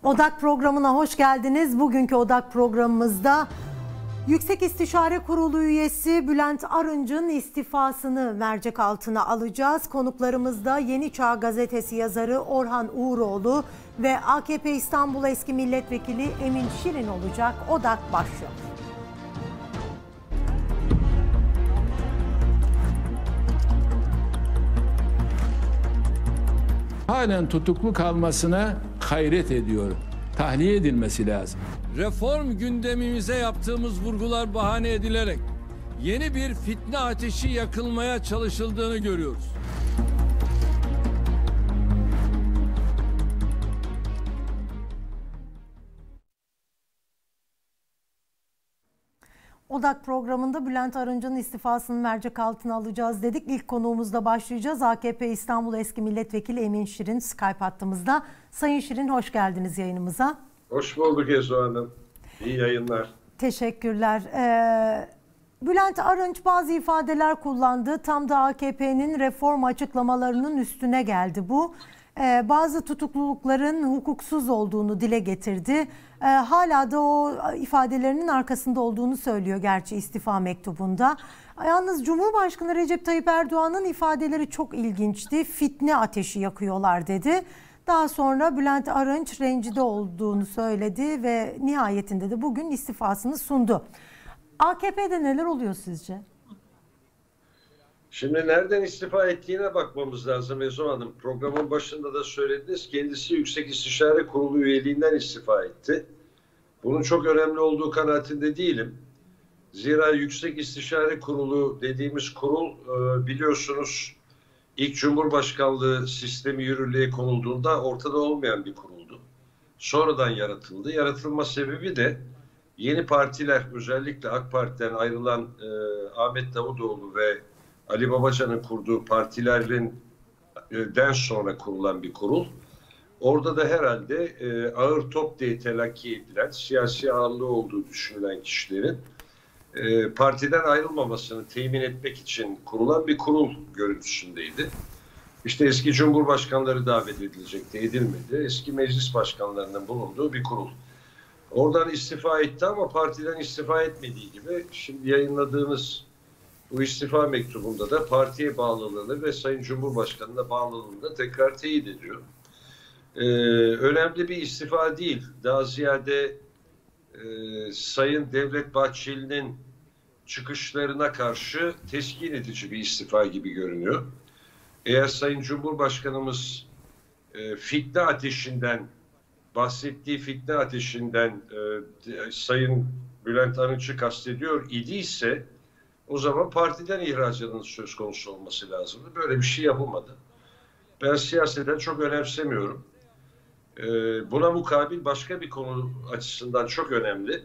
Odak programına hoş geldiniz. Bugünkü Odak programımızda Yüksek İstişare Kurulu üyesi Bülent Arınç'ın istifasını mercek altına alacağız. Konuklarımız da Yeni Çağ Gazetesi yazarı Orhan Uğuroğlu ve AKP İstanbul Eski Milletvekili Emin Şirin olacak. Odak başlıyor. Halen tutuklu kalmasına hayret ediyorum. Tahliye edilmesi lazım. Reform gündemimize yaptığımız vurgular bahane edilerek yeni bir fitne ateşi yakılmaya çalışıldığını görüyoruz. Odak programında Bülent Arınç'ın istifasını mercek altına alacağız dedik. İlk konuğumuzla başlayacağız. AKP İstanbul Eski Milletvekili Emin Şirin Skype hattımızda. Sayın Şirin, hoş geldiniz yayınımıza. Hoş bulduk Ezo Hanım. İyi yayınlar. Teşekkürler. Bülent Arınç bazı ifadeler kullandı. Tam da AKP'nin reform açıklamalarının üstüne geldi bu. Bazı tutuklulukların hukuksuz olduğunu dile getirdi. Hala da o ifadelerinin arkasında olduğunu söylüyor gerçi istifa mektubunda. Yalnız Cumhurbaşkanı Recep Tayyip Erdoğan'ın ifadeleri çok ilginçti. Fitne ateşi yakıyorlar dedi. Daha sonra Bülent Arınç rencide olduğunu söyledi ve nihayetinde de bugün istifasını sundu. AKP'de neler oluyor sizce? Şimdi nereden istifa ettiğine bakmamız lazım Ezo Hanım. Programın başında da söylediniz. Kendisi Yüksek İstişare Kurulu üyeliğinden istifa etti. Bunun çok önemli olduğu kanaatinde değilim. Zira Yüksek İstişare Kurulu dediğimiz kurul biliyorsunuz ilk Cumhurbaşkanlığı sistemi yürürlüğe konulduğunda ortada olmayan bir kuruldu. Sonradan yaratıldı. Yaratılma sebebi de yeni partiler, özellikle AK Parti'den ayrılan Ahmet Davutoğlu ve Ali Babacan'ın kurduğu partilerden sonra kurulan bir kurul. Orada da herhalde ağır top diye telakki edilen, siyasi ağırlığı olduğu düşünülen kişilerin partiden ayrılmamasını temin etmek için kurulan bir kurul görüntüsündeydi. İşte eski cumhurbaşkanları davet edilecekti, edilmedi. Eski meclis başkanlarının bulunduğu bir kurul. Oradan istifa etti ama partiden istifa etmediği gibi şimdi yayınladığınız bu istifa mektubunda da partiye bağlılığını ve Sayın Cumhurbaşkanı'na bağlılığını da tekrar teyit ediyor. Önemli bir istifa değil. Daha ziyade Sayın Devlet Bahçeli'nin çıkışlarına karşı teskin edici bir istifa gibi görünüyor. Eğer Sayın Cumhurbaşkanımız fitne ateşinden, bahsettiği fitne ateşinden Sayın Bülent Arınç'ı kastediyor idiyse o zaman partiden ihracının söz konusu olması lazımdı. Böyle bir şey yapılmadı. Ben siyaseten çok önemsemiyorum. Buna mukabil başka bir konu açısından çok önemli.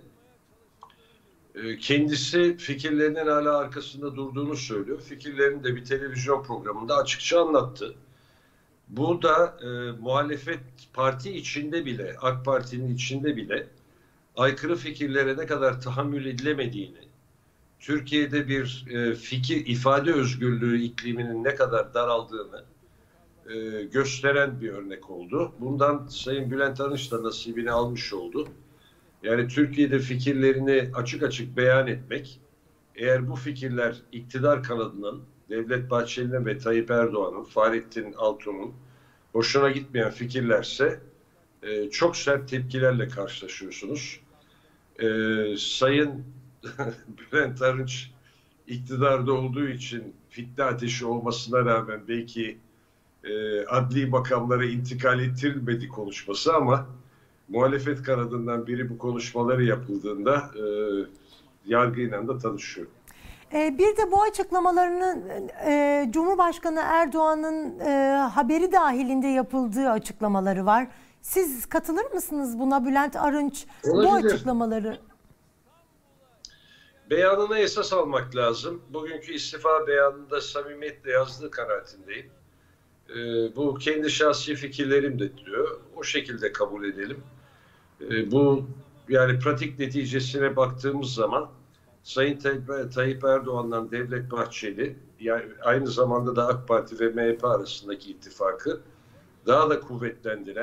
Kendisi fikirlerinin hala arkasında durduğunu söylüyor. Fikirlerini de bir televizyon programında açıkça anlattı. Bu da muhalefet parti içinde bile, AK Parti'nin içinde bile aykırı fikirlere ne kadar tahammül edilemediğini, Türkiye'de bir fikir, ifade özgürlüğü ikliminin ne kadar daraldığını gösteren bir örnek oldu. Bundan Sayın Bülent Arınç da nasibini almış oldu. Yani Türkiye'de fikirlerini açık açık beyan etmek, eğer bu fikirler iktidar kanadının, Devlet Bahçeli'nin ve Tayyip Erdoğan'ın, Fahrettin Altun'un hoşuna gitmeyen fikirlerse çok sert tepkilerle karşılaşıyorsunuz. Sayın Bülent Arınç iktidarda olduğu için fitne ateşi olmasına rağmen belki adli makamlara intikal ettirilmedi konuşması ama muhalefet kanadından biri bu konuşmaları yapıldığında yargıyla da tanışıyor. Bir de bu açıklamalarının Cumhurbaşkanı Erdoğan'ın haberi dahilinde yapıldığı açıklamaları var. Siz katılır mısınız buna? Bülent Arınç olabilir. Bu açıklamaları... Beyanına esas almak lazım. Bugünkü istifa beyanında samimiyetle yazdığı kanaatindeyim. Bu kendi şahsi fikirlerim de diyor. O şekilde kabul edelim. Bu yani pratik neticesine baktığımız zaman Sayın Tayyip Erdoğan'dan Devlet Bahçeli, yani aynı zamanda da AK Parti ve MHP arasındaki ittifakı daha da kuvvetlendiren,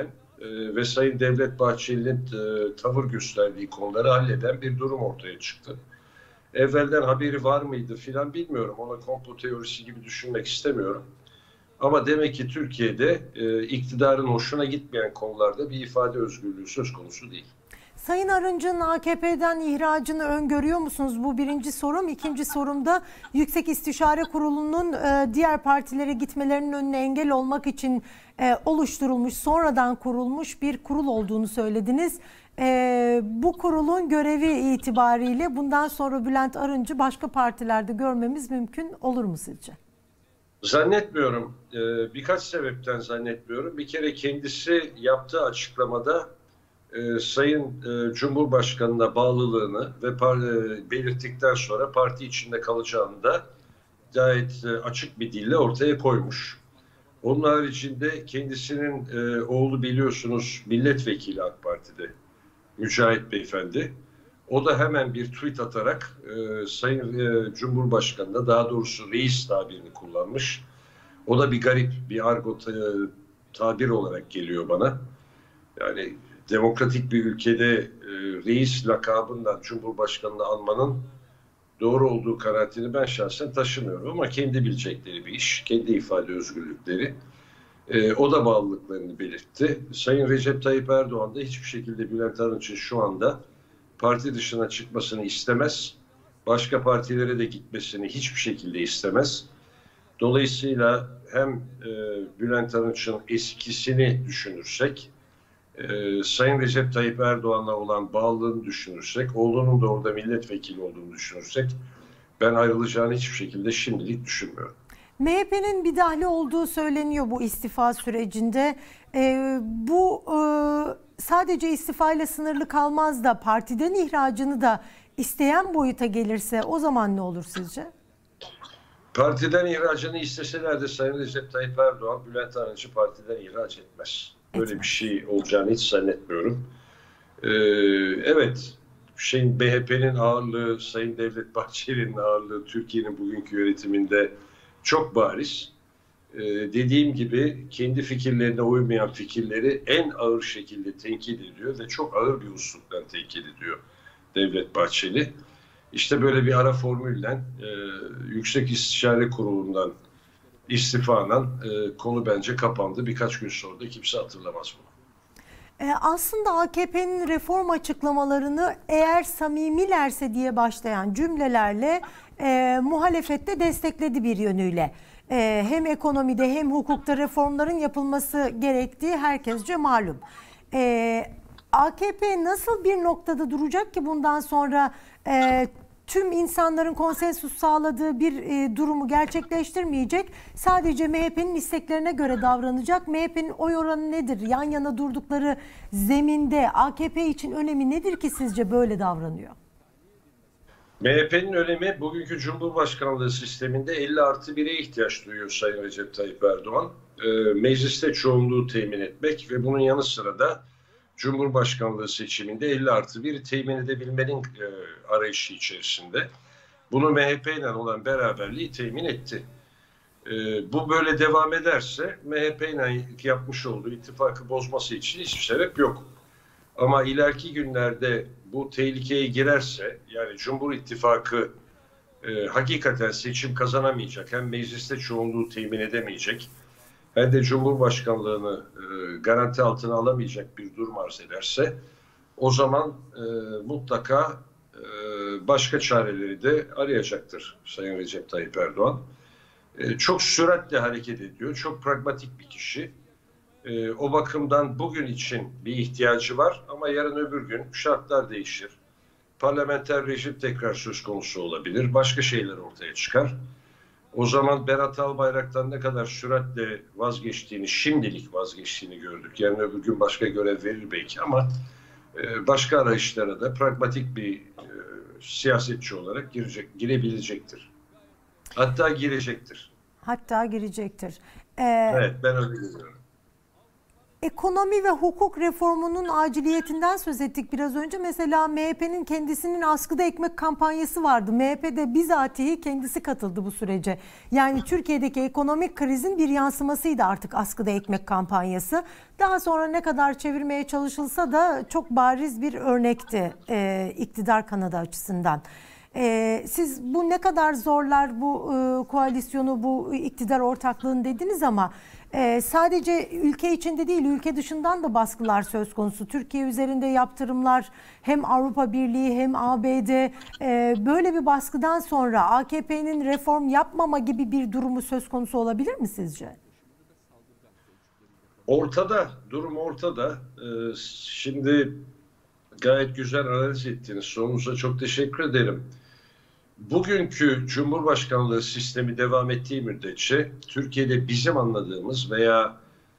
ve Sayın Devlet Bahçeli'nin tavır gösterdiği konuları halleden bir durum ortaya çıktı. Evvelden haberi var mıydı filan bilmiyorum. Ona komplo teorisi gibi düşünmek istemiyorum. Ama demek ki Türkiye'de iktidarın hoşuna gitmeyen konularda bir ifade özgürlüğü söz konusu değil. Sayın Arınç'ın AKP'den ihracını öngörüyor musunuz? Bu birinci sorum. İkinci sorum da Yüksek İstişare Kurulu'nun diğer partilere gitmelerinin önüne engel olmak için oluşturulmuş, sonradan kurulmuş bir kurul olduğunu söylediniz. Bu kurulun görevi itibariyle bundan sonra Bülent Arınç'ı başka partilerde görmemiz mümkün olur mu sizce? Zannetmiyorum. Birkaç sebepten zannetmiyorum. Bir kere kendisi yaptığı açıklamada Sayın Cumhurbaşkanı'na bağlılığını ve belirttikten sonra parti içinde kalacağını da gayet açık bir dille ortaya koymuş. Onun haricinde kendisinin oğlu biliyorsunuz milletvekili AK Parti'de Mücahit Beyefendi. O da hemen bir tweet atarak Sayın Cumhurbaşkanı'na, daha doğrusu reis tabirini kullanmış. O da bir garip, bir argo tabir olarak geliyor bana. Yani demokratik bir ülkede reis lakabından Cumhurbaşkanı'nı anmanın doğru olduğu kanaatini ben şahsen taşımıyorum. Ama kendi bilecekleri bir iş, kendi ifade özgürlükleri. O da bağlılıklarını belirtti. Sayın Recep Tayyip Erdoğan da hiçbir şekilde Bülent Arınç'ın şu anda parti dışına çıkmasını istemez. Başka partilere de gitmesini hiçbir şekilde istemez. Dolayısıyla hem Bülent Arınç'ın eskisini düşünürsek, Sayın Recep Tayyip Erdoğan'la olan bağlılığını düşünürsek, oğlunun da orada milletvekili olduğunu düşünürsek, ben ayrılacağını hiçbir şekilde şimdilik düşünmüyorum. MHP'nin bir dahli olduğu söyleniyor bu istifa sürecinde. Bu sadece istifayla sınırlı kalmaz da partiden ihracını da isteyen boyuta gelirse o zaman ne olur sizce? Partiden ihracını isteseler de Sayın Recep Tayyip Erdoğan Bülent Arınç'ı partiden ihraç etmez. Böyle bir şey olacağını hiç zannetmiyorum. Evet, MHP'nin ağırlığı, Sayın Devlet Bahçeli'nin ağırlığı Türkiye'nin bugünkü yönetiminde çok bariz. Dediğim gibi kendi fikirlerine uymayan fikirleri en ağır şekilde tenkit ediyor ve çok ağır bir üslupla tenkit ediyor Devlet Bahçeli. İşte böyle bir ara formülle Yüksek İstişare Kurulu'ndan istifanın konu bence kapandı. Birkaç gün sonra da kimse hatırlamaz bunu. Aslında AKP'nin reform açıklamalarını eğer samimilerse diye başlayan cümlelerle muhalefette destekledi bir yönüyle. Hem ekonomide hem hukukta reformların yapılması gerektiği herkesce malum. AKP nasıl bir noktada duracak ki bundan sonra tüm insanların konsensus sağladığı bir durumu gerçekleştirmeyecek? Sadece MHP'nin isteklerine göre davranacak. MHP'nin oy oranı nedir? Yan yana durdukları zeminde AKP için önemi nedir ki sizce böyle davranıyor? MHP'nin önemi bugünkü Cumhurbaşkanlığı sisteminde 50+1'e ihtiyaç duyuyor Sayın Recep Tayyip Erdoğan. Mecliste çoğunluğu temin etmek ve bunun yanı sıra da Cumhurbaşkanlığı seçiminde 50+1'i temin edebilmenin arayışı içerisinde. Bunu MHP ile olan beraberliği temin etti. Bu böyle devam ederse MHP ile yapmış olduğu ittifakı bozması için hiçbir sebep yok. Ama ileriki günlerde bu tehlikeye girerse, yani Cumhur İttifakı hakikaten seçim kazanamayacak, hem mecliste çoğunluğu temin edemeyecek, hem de Cumhurbaşkanlığını garanti altına alamayacak bir durum arz ederse, o zaman mutlaka başka çareleri de arayacaktır Sayın Recep Tayyip Erdoğan. Çok süratle hareket ediyor, çok pragmatik bir kişi. O bakımdan bugün için bir ihtiyacı var ama yarın öbür gün şartlar değişir. Parlamenter rejim tekrar söz konusu olabilir, başka şeyler ortaya çıkar. O zaman Berat Albayrak'tan ne kadar süratle vazgeçtiğini, şimdilik vazgeçtiğini gördük. Yarın öbür gün başka görev verir belki ama başka arayışlara da pragmatik bir siyasetçi olarak girebilecektir. Hatta girecektir. Hatta girecektir. Evet, ben öyle görüyorum. Ekonomi ve hukuk reformunun aciliyetinden söz ettik biraz önce. Mesela MHP'nin kendisinin askıda ekmek kampanyası vardı. MHP'de bizatihi kendisi katıldı bu sürece. Yani Türkiye'deki ekonomik krizin bir yansımasıydı artık askıda ekmek kampanyası. Daha sonra ne kadar çevirmeye çalışılsa da çok bariz bir örnekti iktidar kanadı açısından. Siz bu ne kadar zorlar bu koalisyonu, bu iktidar ortaklığını dediniz ama sadece ülke içinde değil, ülke dışından da baskılar söz konusu. Türkiye üzerinde yaptırımlar, hem Avrupa Birliği hem ABD, böyle bir baskıdan sonra AKP'nin reform yapmama gibi bir durumu söz konusu olabilir mi sizce? Ortada, durum ortada. Şimdi gayet güzel analiz ettiniz. Sorunuza çok teşekkür ederim. Bugünkü Cumhurbaşkanlığı sistemi devam ettiği müddetçe Türkiye'de bizim anladığımız veya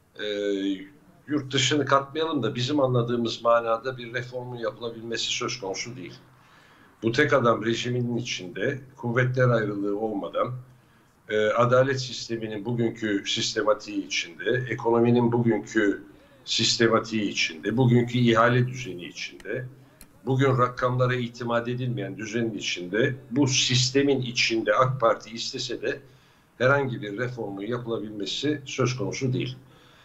yurt dışını katmayalım da bizim anladığımız manada bir reformun yapılabilmesi söz konusu değil. Bu tek adam rejiminin içinde kuvvetler ayrılığı olmadan adalet sisteminin bugünkü sistematiği içinde, ekonominin bugünkü sistematiği içinde, bugünkü ihale düzeni içinde, bugün rakamlara itimat edilmeyen düzenin içinde, bu sistemin içinde AK Parti istese de herhangi bir reformun yapılabilmesi söz konusu değil.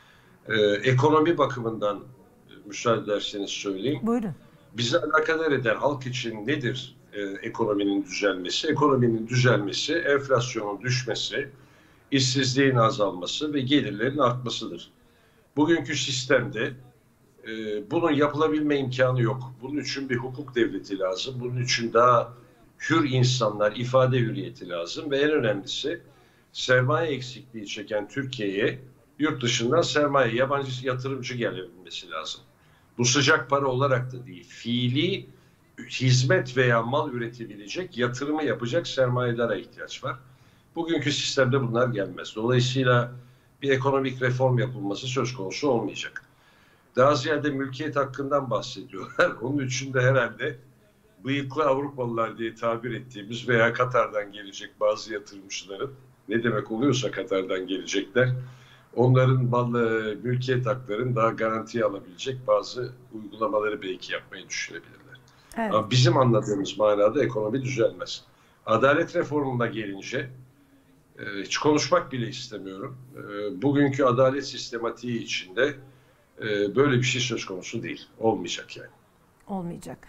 Ekonomi bakımından müsaade ederseniz söyleyeyim. Buyurun. Bizi alakadar eden halk için nedir ekonominin düzelmesi? Ekonominin düzelmesi, enflasyonun düşmesi, işsizliğin azalması ve gelirlerin artmasıdır. Bugünkü sistemde bunun yapılabilme imkanı yok. Bunun için bir hukuk devleti lazım. Bunun için daha hür insanlar, ifade hürriyeti lazım. Ve en önemlisi sermaye eksikliği çeken Türkiye'ye yurt dışından sermaye, yabancı yatırımcı gelebilmesi lazım. Bu sıcak para olarak da değil, fiili hizmet veya mal üretebilecek, yatırımı yapacak sermayelere ihtiyaç var. Bugünkü sistemde bunlar gelmez. Dolayısıyla bir ekonomik reform yapılması söz konusu olmayacak. Daha ziyade mülkiyet hakkından bahsediyorlar. Onun için de herhalde bıyıklı Avrupalılar diye tabir ettiğimiz veya Katar'dan gelecek bazı yatırımcıların, ne demek oluyorsa Katar'dan gelecekler, onların mülkiyet haklarını daha garantiye alabilecek bazı uygulamaları belki yapmayı düşünebilirler. Evet. Ama bizim anladığımız manada ekonomi düzelmez. Adalet reformuna gelince hiç konuşmak bile istemiyorum. Bugünkü adalet sistematiği içinde böyle bir şey söz konusu değil. Olmayacak yani. Olmayacak.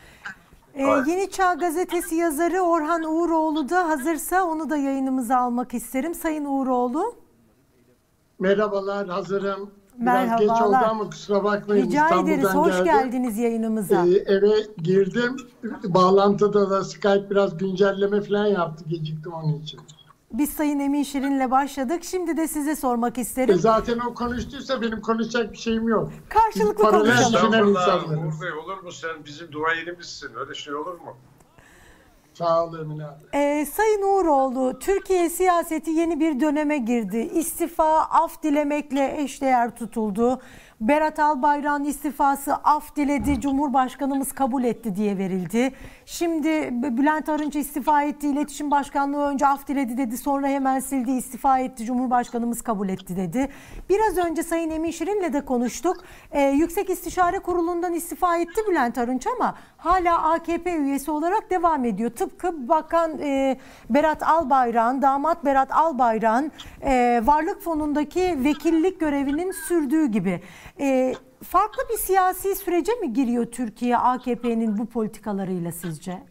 Yeni Çağ Gazetesi yazarı Orhan Uğuroğlu da hazırsa onu da yayınımıza almak isterim. Sayın Uğuroğlu. Merhabalar, hazırım. Merhabalar. Biraz geç oldu ama kusura bakmayın. Rica ederiz. Hoş geldiniz yayınımıza. Eve girdim. Bağlantıda da Skype biraz güncelleme falan yaptı. Geciktim onun için. Biz Sayın Emin Şirin'le başladık. Şimdi de size sormak isterim. Zaten o konuştuysa benim konuşacak bir şeyim yok. Karşılıklı konuşalım. Uğur Bey, olur mu, sen bizim duayenimizsin. Öyle şey olur mu? Sağ olun Emin abi. Sayın Uğuroğlu, Türkiye siyaseti yeni bir döneme girdi. İstifa af dilemekle eşdeğer tutuldu. Berat Albayrak'ın istifası af diledi, Cumhurbaşkanımız kabul etti diye verildi. Şimdi Bülent Arınç istifa etti, İletişim Başkanlığı önce af diledi dedi, sonra hemen sildi, istifa etti, Cumhurbaşkanımız kabul etti dedi. Biraz önce Sayın Emin Şirin'le de konuştuk. Yüksek İstişare Kurulu'ndan istifa etti Bülent Arınç ama hala AKP üyesi olarak devam ediyor. Tıpkı Bakan Berat Albayrak'ın, damat Berat Albayrak'ın Varlık Fonu'ndaki vekillik görevinin sürdüğü gibi. Farklı bir siyasi sürece mi giriyor Türkiye AKP'nin bu politikalarıyla sizce?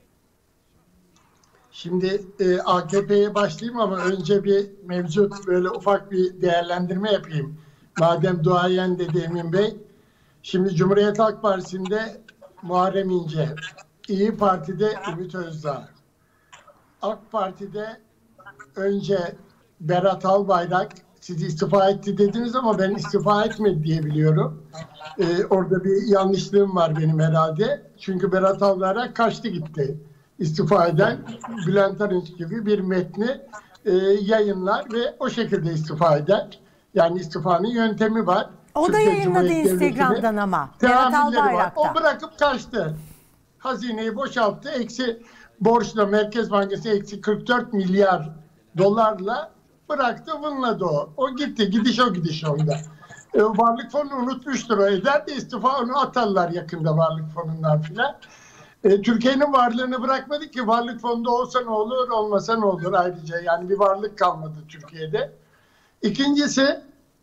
Şimdi AKP'ye başlayayım ama önce bir mevcut böyle ufak bir değerlendirme yapayım. Madem duayen dedi Emin Bey. Şimdi Cumhuriyet Halk Partisi'nde Muharrem İnce, İYİ Parti'de Ümit Özdağ, AK Parti'de önce Berat Albayrak, siz istifa etti dediniz ama ben istifa etmedi diye biliyorum. Orada bir yanlışlığım var benim herhalde. Çünkü Berat Albayrak kaçtı gitti. İstifa eden Bülent Arınç gibi bir metni yayınlar ve o şekilde istifa eder. Yani istifanın yöntemi var. O Türkiye da yayınladı Instagram'dan ama. Berat Albayrak'ta. O bırakıp kaçtı. Hazineyi boşalttı. Eksi borçla Merkez Bankası eksi 44 milyar dolarla bıraktı, vınladı o. O gitti. Gidiş o gidiş onda. Varlık fonunu unutmuştur o, eder de istifa, onu atarlar yakında varlık fonundan filan. Türkiye'nin varlığını bırakmadı ki, varlık fonunda olsa ne olur, olmasa ne olur ayrıca. Yani bir varlık kalmadı Türkiye'de. İkincisi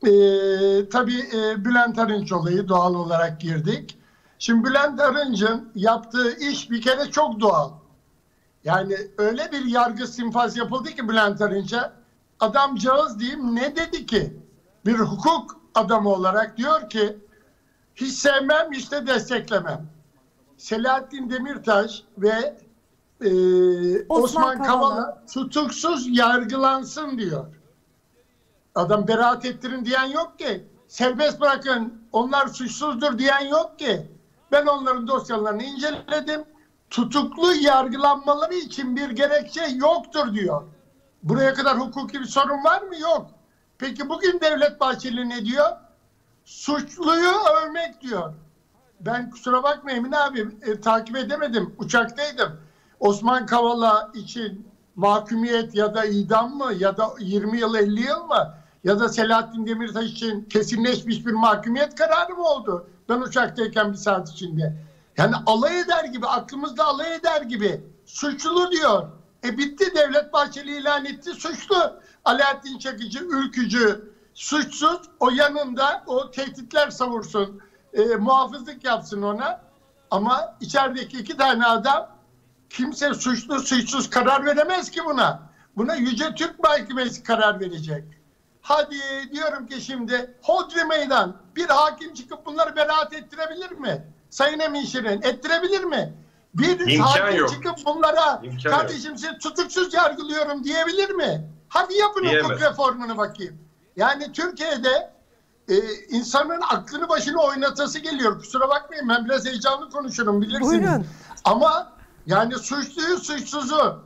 tabii Bülent Arınç olayı, doğal olarak girdik. Şimdi Bülent Arınç'ın yaptığı iş bir kere çok doğal. Yani öyle bir yargı sinfaz yapıldı ki Bülent Arınç'a, adamcağız diyeyim ne dedi ki? Bir hukuk adamı olarak diyor ki hiç sevmem, hiç de desteklemem. Selahattin Demirtaş ve Osman Kavala tutuksuz yargılansın diyor. Adam beraat ettirin diyen yok ki. Serbest bırakın, onlar suçsuzdur diyen yok ki. Ben onların dosyalarını inceledim. Tutuklu yargılanmaları için bir gerekçe yoktur diyor. Buraya kadar hukuki bir sorun var mı? Yok. Peki bugün Devlet Bahçeli ne diyor? Suçluyu övmek diyor. Ben kusura bakma Emin abi, takip edemedim. Uçaktaydım. Osman Kavala için mahkumiyet ya da idam mı ya da 20 yıl 50 yıl mı ya da Selahattin Demirtaş için kesinleşmiş bir mahkumiyet kararı mı oldu? Ben uçaktayken bir saat içinde. Yani alay eder gibi, aklımızda alay eder gibi suçlu diyor. Bitti, Devlet Bahçeli ilan etti, suçlu. Alaaddin Çekici, ülkücü, suçsuz, o yanında o tehditler savursun, muhafızlık yapsın ona. Ama içerideki 2 tane adam, kimse suçlu suçsuz karar veremez ki buna. Buna Yüce Türk Mahkemesi karar verecek. Hadi diyorum ki şimdi hodri meydan, bir hakim çıkıp bunları beraat ettirebilir mi? Sayın Emin Şirin ettirebilir mi? Bir İmkan hakim yok. çıkıp bunlara İmkan kardeşim sizi tutuksuz yargılıyorum diyebilir mi? Hadi yapın hukuk reformunu bakayım. Yani Türkiye'de insanın aklını başına oynatası geliyor. Kusura bakmayın, ben biraz heyecanlı konuşurum bilirsiniz. Buyurun. Ama yani suçluyu suçsuzu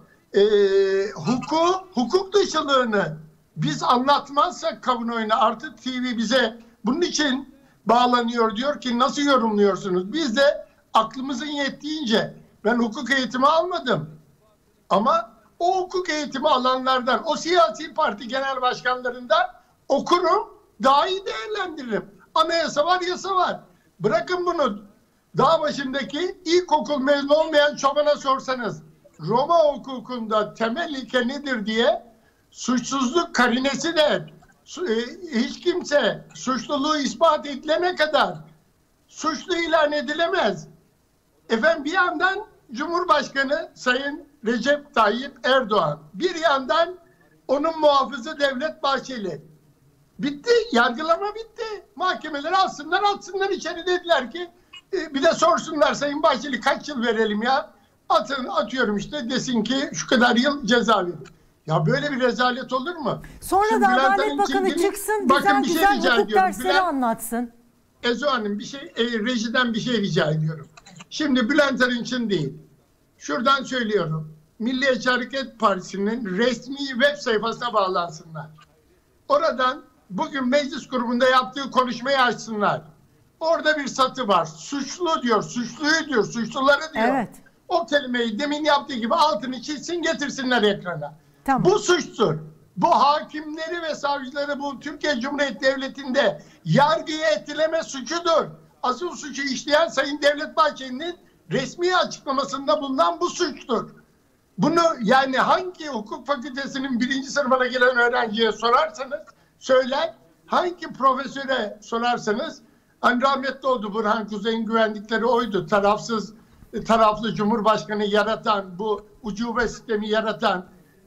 hukuk dışılığını biz anlatmazsak kamuoyuna, artık TV bize bunun için bağlanıyor, diyor ki nasıl yorumluyorsunuz? Biz de aklımızın yettiğince, ben hukuk eğitimi almadım ama o hukuk eğitimi alanlardan, o siyasi parti genel başkanlarından okurum, daha iyi değerlendiririm. Anayasa var, yasa var. Bırakın bunu. Dağ başındaki ilkokul mezunu olmayan çobana sorsanız Roma hukukunda temel ilke nedir diye, suçsuzluk karinesi de hiç kimse suçluluğu ispat edilene kadar suçlu ilan edilemez. Efendim bir yandan Cumhurbaşkanı Sayın Recep Tayyip Erdoğan, bir yandan onun muhafızı Devlet Bahçeli. Bitti, yargılama bitti. Mahkemeleri atsınlar içeri, dediler ki bir de sorsunlar Sayın Bahçeli kaç yıl verelim ya? Atıyorum işte, desin ki şu kadar yıl ceza verin. Ya böyle bir rezalet olur mu? Sonra şimdi da Bülent Adalet Bakanı Arınç'ın çıksın, bakın güzel hukuk dersleri anlatsın. Ezo Hanım rejiden bir şey rica ediyorum. Şimdi Bülent Arınç'ın değil. Şuradan söylüyorum. Milliyetçi Hareket Partisi'nin resmi web sayfasına bağlansınlar. Oradan bugün meclis grubunda yaptığı konuşmayı açsınlar. Orada bir satı var. Suçlu diyor, suçluyu diyor, suçluları diyor. Evet. O kelimeyi demin yaptığı gibi altını çizsin, getirsinler ekrana. Tamam. Bu suçtur. Bu hakimleri ve savcıları bu Türkiye Cumhuriyeti Devleti'nde yargıya etkileme suçudur. Asıl suçu işleyen Sayın Devlet Bahçeli'nin resmi açıklamasında bulunan bu suçtur. Bunu yani hangi hukuk fakültesinin 1. sınıfına gelen öğrenciye sorarsanız söyler, hangi profesöre sorarsanız, hani rahmetli oldu Burhan Kuzey'in güvendikleri oydu. Taraflı Cumhurbaşkanı yaratan, bu ucube sistemi yaratan,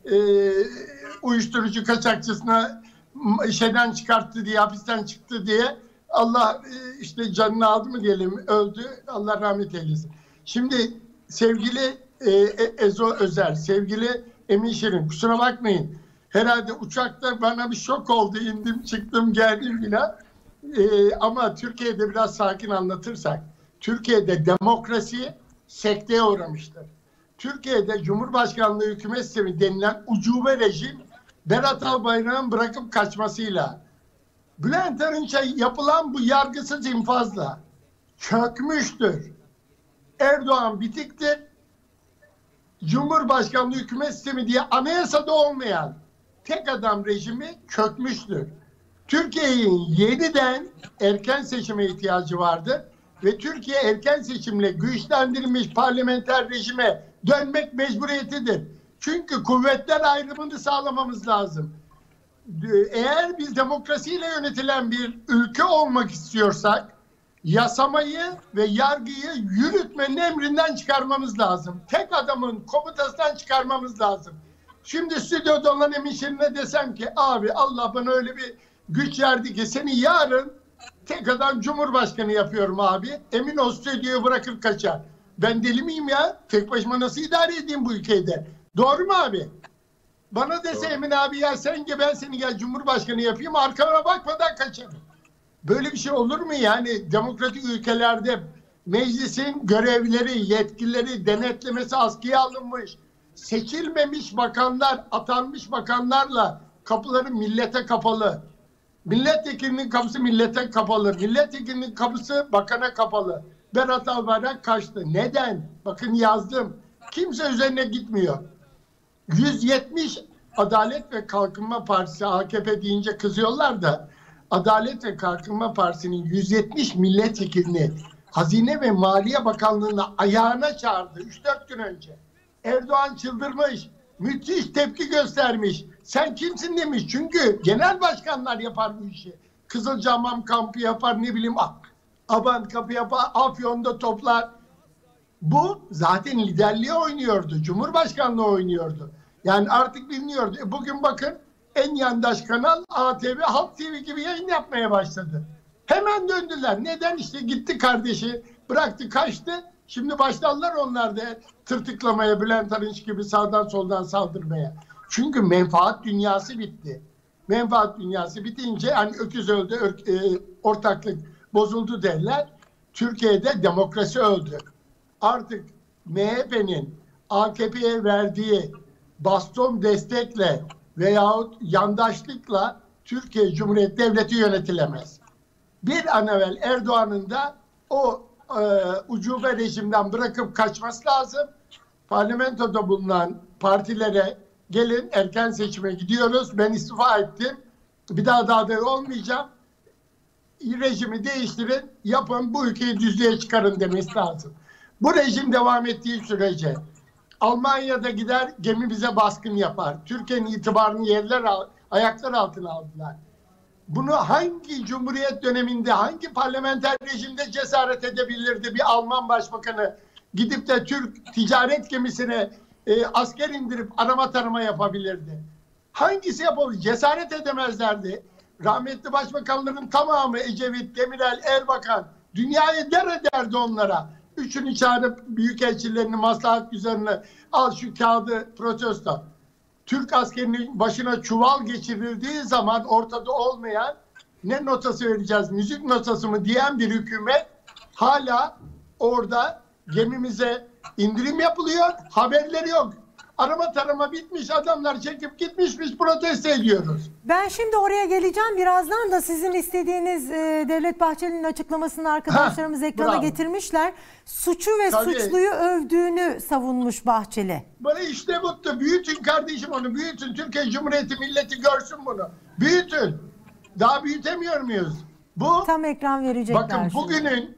uyuşturucu kaçakçısına şeyden çıkarttı diye, hapisten çıktı diye, Allah işte canını aldı mı diyelim, öldü, Allah rahmet eylesin. Şimdi sevgili Ezo Özer, sevgili Emin Şirin, kusura bakmayın. Herhalde uçakta bana bir şok oldu, indim çıktım geldim filan. Ama Türkiye'de biraz sakin anlatırsak, Türkiye'de demokrasi sekteye uğramıştır. Türkiye'de Cumhurbaşkanlığı hükümet sistemi denilen ucube rejim, Berat Albayrak'ın bırakıp kaçmasıyla, Bülent Arınç'a yapılan bu yargısız infazla çökmüştür. Erdoğan bitiktir. Cumhurbaşkanlığı hükümet sistemi diye anayasada olmayan tek adam rejimi çökmüştür. Türkiye'nin yeniden erken seçime ihtiyacı vardır. Ve Türkiye erken seçimle güçlendirilmiş parlamenter rejime dönmek mecburiyetidir. Çünkü kuvvetler ayrımını sağlamamız lazım. Eğer biz demokrasiyle yönetilen bir ülke olmak istiyorsak yasamayı ve yargıyı yürütmenin emrinden çıkarmamız lazım. Tek adamın komutasından çıkarmamız lazım. Şimdi stüdyoda olan Emin Şirin'e desem ki abi Allah bana öyle bir güç verdi ki seni yarın tek adam Cumhurbaşkanı yapıyorum abi. Emin ol stüdyoyu bırakır kaçar. Ben deli miyim ya? Tek başıma nasıl idare edeyim bu ülkede? Doğru mu abi? Bana dese Emin abi ya sen gel ben seni gel Cumhurbaşkanı yapayım arkana bakmadan kaçarım. Böyle bir şey olur mu yani? Demokratik ülkelerde meclisin görevleri, yetkileri, denetlemesi askıya alınmış. Seçilmemiş bakanlar, atanmış bakanlarla kapıları millete kapalı. Milletvekilinin kapısı millete kapalı. Milletvekilinin kapısı bakana kapalı. Berat Albayrak kaçtı. Neden? Bakın yazdım. Kimse üzerine gitmiyor. 170 Adalet ve Kalkınma Partisi, AKP deyince kızıyorlar da Adalet ve Kalkınma Partisi'nin 170 milletvekilini Hazine ve Maliye Bakanlığı'na ayağına çağırdı 3-4 gün önce. Erdoğan çıldırmış. Müthiş tepki göstermiş. Sen kimsin demiş. Çünkü genel başkanlar yapar bu işi. Kızılcahamam kampı yapar, ne bileyim Abant kampı yapar, Afyon'da toplar. Bu zaten liderliği oynuyordu. Cumhurbaşkanlığı oynuyordu. Yani artık biliniyordu. Bugün bakın en yandaş kanal ATV, Halk TV gibi yayın yapmaya başladı. Hemen döndüler. Neden? İşte gitti kardeşi, bıraktı, kaçtı. Şimdi başlarlar onlar da tırtıklamaya, Bülent Arınç gibi sağdan soldan saldırmaya. Çünkü menfaat dünyası bitti. Menfaat dünyası bitince hani öküz öldü, ortaklık bozuldu derler. Türkiye'de demokrasi öldü. Artık MHP'nin AKP'ye verdiği baston destekle veyahut yandaşlıkla Türkiye Cumhuriyeti Devleti yönetilemez. Bir an evvel Erdoğan'ın da o ucube rejimden bırakıp kaçması lazım. Parlamentoda bulunan partilere gelin erken seçime gidiyoruz. Ben istifa ettim. Bir daha da aday olmayacağım. Rejimi değiştirin, yapın, bu ülkeyi düzlüğe çıkarın demesi lazım. Bu rejim devam ettiği sürece Almanya'da gider gemi bize baskın yapar. Türkiye'nin itibarını ayaklar altına aldılar. Bunu hangi cumhuriyet döneminde, hangi parlamenter rejimde cesaret edebilirdi bir Alman başbakanı gidip de Türk ticaret gemisine asker indirip arama tarama yapabilirdi? Hangisi yapabilir? Cesaret edemezlerdi. Rahmetli başbakanların tamamı Ecevit, Demirel, Erbakan dünyayı der ederdi onlara. Üçünü çağırıp büyükelçilerini, maslahat üzerine al şu kağıdı protesto. Türk askerinin başına çuval geçirildiği zaman ortada olmayan ne notası vereceğiz, müzik notası mı diyen bir hükümet hala orada gemimize indirim yapılıyor, haberleri yok. Arama tarama bitmiş, adamlar çekip gitmiş, biz protesto ediyoruz. Ben şimdi oraya geleceğim. Birazdan da sizin istediğiniz Devlet Bahçeli'nin açıklamasını arkadaşlarımız ekrana getirmişler. Suçu ve suçluyu övdüğünü savunmuş Bahçeli. Bana işte mutlu. Büyütün kardeşim onu, büyütün. Türkiye Cumhuriyeti milleti görsün bunu. Büyütün. Daha büyütemiyor muyuz? Bu tam ekran verecekler. Bakın bugünün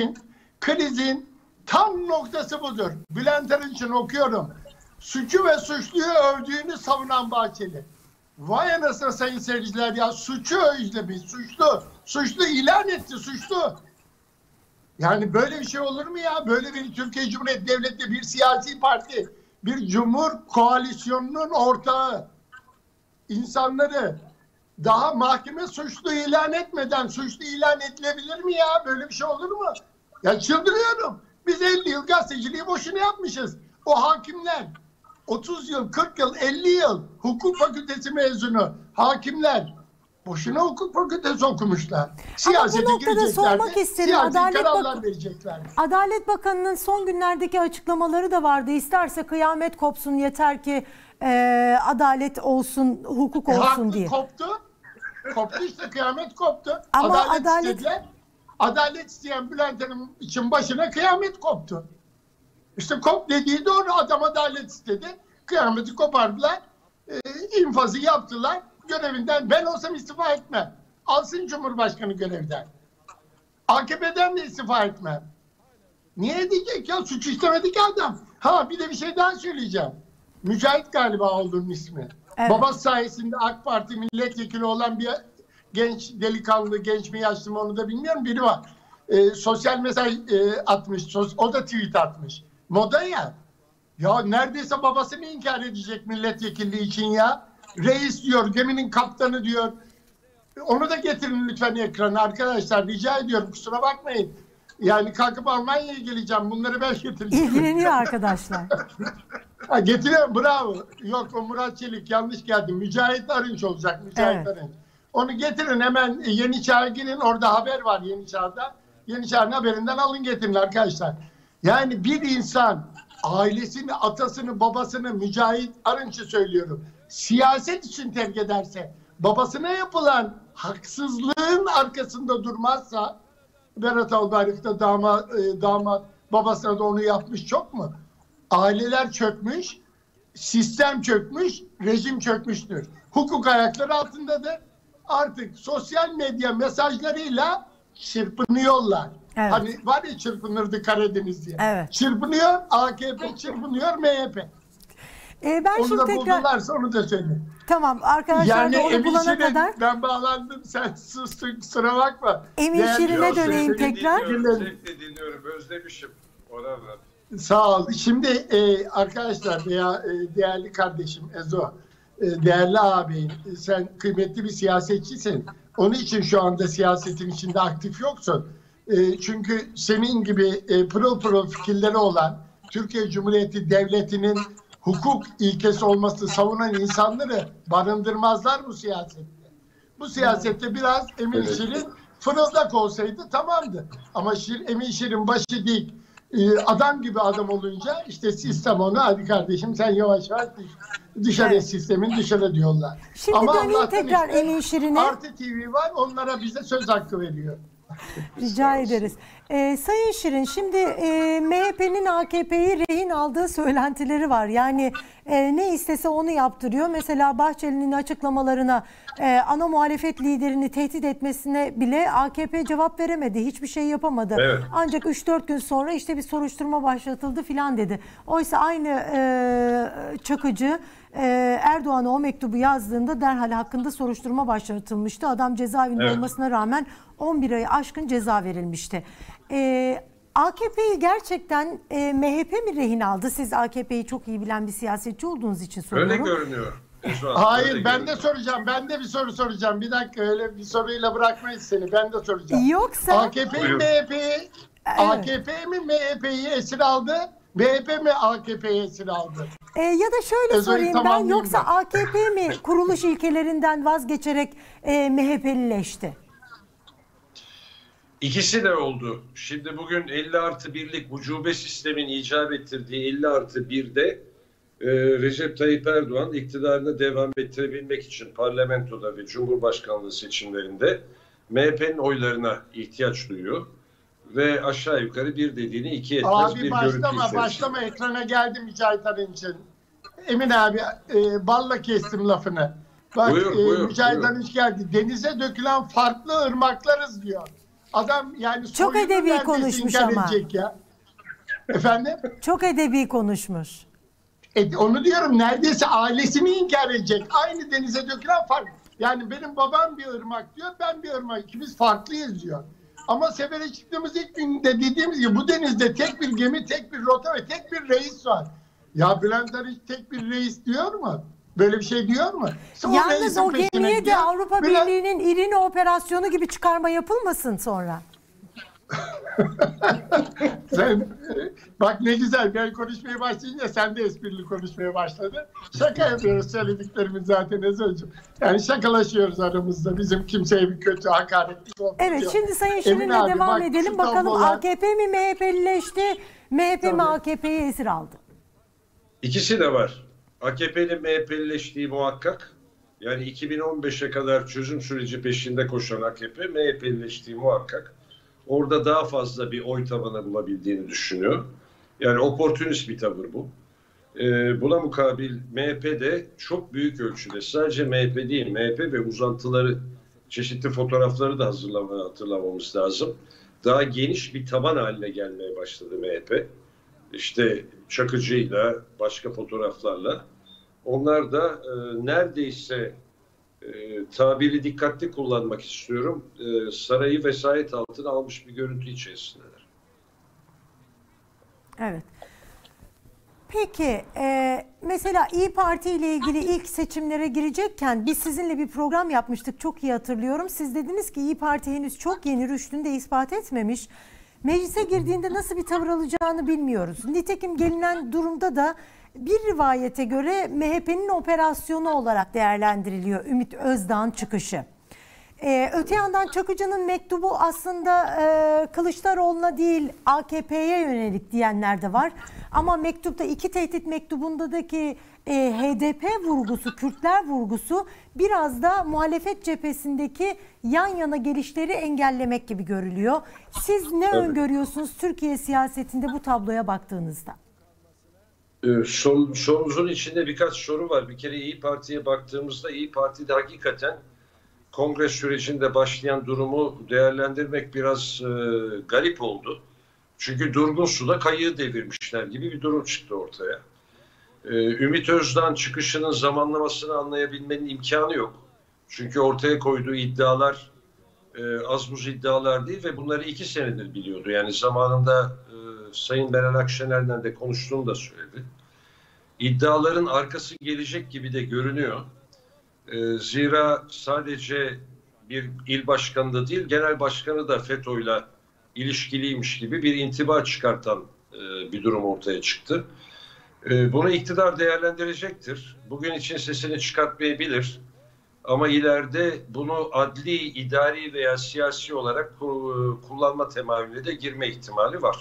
krizin tam noktası budur. Bülent Arınç'ın okuyorum. Suçu ve suçluyu övdüğünü savunan Bahçeli. Vay anasını sayın seyirciler ya, suçu özlemiş, suçlu ilan etti, suçlu. Yani böyle bir şey olur mu ya? Böyle bir Türkiye Cumhuriyeti Devleti, bir siyasi parti, bir cumhur koalisyonunun ortağı insanları daha mahkeme suçlu ilan etmeden suçlu ilan edilebilir mi ya? Böyle bir şey olur mu? Ya çıldırıyorum. Biz 50 yıl gazeteciliği boşuna yapmışız. O hakimler 30 yıl, 40 yıl, 50 yıl hukuk fakültesi mezunu hakimler boşuna hukuk fakültesi okumuşlar. Siyasete ama bu noktada sormak isterim. Adalet Bakanı'nın son günlerdeki açıklamaları da vardı. İsterse kıyamet kopsun, yeter ki adalet olsun, hukuk olsun diye. Koptu işte, kıyamet koptu. Ama adalet isteyen Bülent Hanım için başına kıyamet koptu. İşte kop dediği doğru, adam adalet istedi. Kıyameti kopardılar. İnfazı yaptılar. Görevinden ben olsam istifa etmem. Alsın Cumhurbaşkanı görevden. AKP'den de istifa etmem. Niye edecek ya? Suç işlemedi ki adam. Ha bir de bir şey daha söyleyeceğim. Mücahit galiba olduğunun ismi. Evet. Babası sayesinde AK Parti milletvekili olan bir genç delikanlı, genç mi yaşlı mı onu da bilmiyorum, biri var. Sosyal mesaj atmış. O da tweet atmış. Moda ya. Ya neredeyse babasını inkar edecek milletvekilliği için ya. Reis diyor, geminin kaptanı diyor. Onu da getirin lütfen ekrana arkadaşlar. Rica ediyorum, kusura bakmayın. Yani kalkıp Almanya'ya geleceğim. Bunları ben getireceğim. İlgileniyor arkadaşlar. Ha, getiriyorum, bravo. Yok, o Murat Çelik, yanlış geldi. Mücahit Arınç olacak. Mücahit Evet. Arınç. Onu getirin hemen, Yeni Çağ'a girin. Orada haber var Yeni Çağ'da. Yeni Çağ'ın haberinden alın getirin arkadaşlar. Yani bir insan ailesini, atasını, babasını, Mücahit Arınç'ı söylüyorum, siyaset için terk ederse, babasına yapılan haksızlığın arkasında durmazsa, Berat Albayrak da damat babasına da onu yapmış, çok mu? Aileler çökmüş, sistem çökmüş, rejim çökmüştür. Hukuk ayakları altındadır. Artık sosyal medya mesajlarıyla çırpınıyorlar. Evet. Hani var ya, çırpınırdı Karadeniz diye. Evet. Çırpınıyor AKP, çırpınıyor MHP. Ben Onu şimdi da tekrar... buldularsa onu da söyleyeyim. Tamam arkadaşlar, Yani da onu Emin bulana Şirin, kadar ben bağlandım, sen sustun, kusura bakma. Emin Şirin'e döneyim Seni tekrar. dinliyorum, zevkle dinliyorum. Özlemişim. Orada. Sağ ol. Şimdi arkadaşlar veya değerli kardeşim Ezo, değerli ağabeyim, sen kıymetli bir siyasetçisin. Onun için şu anda siyasetin içinde aktif yoksun. Çünkü senin gibi pırıl pırıl fikirleri olan, Türkiye Cumhuriyeti Devleti'nin hukuk ilkesi olması savunan insanları barındırmazlar bu siyasette. Bu siyasette biraz Emin Şirin fırıldak olsaydı tamamdı. Ama Emin Şirin başı dik, adam gibi adam olunca işte sistem onu, hadi kardeşim sen yavaş yavaş dışarı, Evet. sistemin dışarı diyorlar. Şimdi Ama döneyim Allah'tan tekrar işte Emin Şirin'e. Artı TV var, onlara bize söz hakkı veriyor. Rica ederiz. Sayın Şirin, şimdi MHP'nin AKP'yi rehin aldığı söylentileri var. Yani ne istese onu yaptırıyor. Mesela Bahçeli'nin açıklamalarına, ana muhalefet liderini tehdit etmesine bile AKP cevap veremedi. Hiçbir şey yapamadı. Evet. Ancak 3-4 gün sonra işte bir soruşturma başlatıldı filan dedi. Oysa aynı Çakıcı Erdoğan'a o mektubu yazdığında derhal hakkında soruşturma başlatılmıştı. Adam cezaevinde Evet. olmasına rağmen 11 ayı aşkın ceza verilmişti. AKP'yi gerçekten MHP mi rehin aldı? Siz AKP'yi çok iyi bilen bir siyasetçi olduğunuz için soruyorum. Öyle görünüyor. Hayır, ben de soracağım. Ben de bir soru soracağım. Bir dakika, öyle bir soruyla bırakmayız seni. Ben de soracağım. Yoksa AKP Buyurun. MHP'yi AKP mi MHP'yi esir aldı? MHP mi AKP'yi esir aldı? ya da şöyle Ezo'yu sorayım ben, tamamlayayım yoksa ben. AKP mi kuruluş ilkelerinden vazgeçerek MHP'lileşti? İkisi de oldu. Şimdi bugün 50+1'lik ucube sistemin icap ettirdiği 50+1'de Recep Tayyip Erdoğan iktidarını devam ettirebilmek için parlamentoda ve Cumhurbaşkanlığı seçimlerinde MHP'nin oylarına ihtiyaç duyuyor. Ve aşağı yukarı bir dediğini iki etmez Abi bir görüntü başlama içerisinde. ekrana geldi Mücahit Arınç'ın. Emin abi balla kestim lafını. Bak Buyur, Mücahit buyur. Arınç geldi. Denize dökülen farklı ırmaklarız diyor. Adam yani Çok soyunu edebi neredeyse konuşmuş inkar ama. edecek ya. Efendim? Çok edebi konuşmuş. Onu diyorum, neredeyse ailesini inkar edecek. Aynı denize dökülen fark. Yani benim babam bir ırmak diyor, ben bir ırmak. İkimiz farklıyız diyor. Ama sefere çıktığımız ilk günde dediğimiz gibi bu denizde tek bir gemi, tek bir rota ve tek bir reis var. Ya Bülent Arınç tek bir reis diyor mu? Böyle bir şey diyor mu? İşte Yalnız reisin o peşine gemiye de gidiyor. Avrupa Bülent- Birliği'nin İrini operasyonu gibi çıkarma yapılmasın sonra. Sen, bak ne güzel, ben konuşmaya başlayınca sen de esprili konuşmaya başladın. Şaka yapıyoruz, söylediklerimin zaten Ezo'cum. Yani şakalaşıyoruz aramızda. Bizim kimseye bir kötü hakaretlik olmuyor. Evet, şimdi Sayın Emin Şirin'le abi, devam bak, edelim. şu Bakalım tablolar- AKP mi MHP'lileşti, MHP mi Tabii. AKP'yi esir aldı? İkisi de var. AKP'nin MHP'lileştiği muhakkak. Yani 2015'e kadar çözüm süreci peşinde koşan AKP MHP'lileştiği muhakkak. Orada daha fazla bir oy tabanı bulabildiğini düşünüyor. Yani oportunist bir tavır bu. Buna mukabil MHP de çok büyük ölçüde, sadece MHP değil, MHP ve uzantıları çeşitli fotoğrafları da hatırlamamız lazım. Daha geniş bir taban haline gelmeye başladı MHP. İşte Çakıcı'yla, başka fotoğraflarla. Onlar da neredeyse tabiri dikkatli kullanmak istiyorum. Sarayı vesayet altına almış bir görüntü içerisindeler. Evet. Peki mesela İyi Parti ile ilgili ilk seçimlere girecekken biz sizinle bir program yapmıştık, çok iyi hatırlıyorum. Siz dediniz ki İyi Parti henüz çok yeni, rüştünü de ispat etmemiş. Meclise girdiğinde nasıl bir tavır alacağını bilmiyoruz. Nitekim gelinen durumda da bir rivayete göre MHP'nin operasyonu olarak değerlendiriliyor Ümit Özdağ'ın çıkışı. Öte yandan Çakıcı'nın mektubu aslında Kılıçdaroğlu'na değil AKP'ye yönelik diyenler de var. Ama mektupta, iki tehdit mektubundaki HDP vurgusu, Kürtler vurgusu biraz da muhalefet cephesindeki yan yana gelişleri engellemek gibi görülüyor. Siz ne öngörüyorsunuz Türkiye siyasetinde bu tabloya baktığınızda? Sorunuzun içinde birkaç soru var. Bir kere İyi Parti'ye baktığımızda İyi Parti'de hakikaten kongre sürecinde başlayan durumu değerlendirmek biraz garip oldu. Çünkü durgun suda kayığı devirmişler gibi bir durum çıktı ortaya. Ümit Özdağ'ın çıkışının zamanlamasını anlayabilmenin imkanı yok. Çünkü ortaya koyduğu iddialar az buz iddialar değil ve bunları 2 senedir biliyordu. Yani zamanında Sayın Meral Akşener'le de konuştuğunu da söyledi. İddiaların arkası gelecek gibi de görünüyor. Zira sadece bir il başkanı da değil, genel başkanı da FETÖ'yle ilişkiliymiş gibi bir intiba çıkartan bir durum ortaya çıktı. Bunu iktidar değerlendirecektir. Bugün için sesini çıkartmayabilir. Ama ileride bunu adli, idari veya siyasi olarak kullanma temayülüne de girme ihtimali var.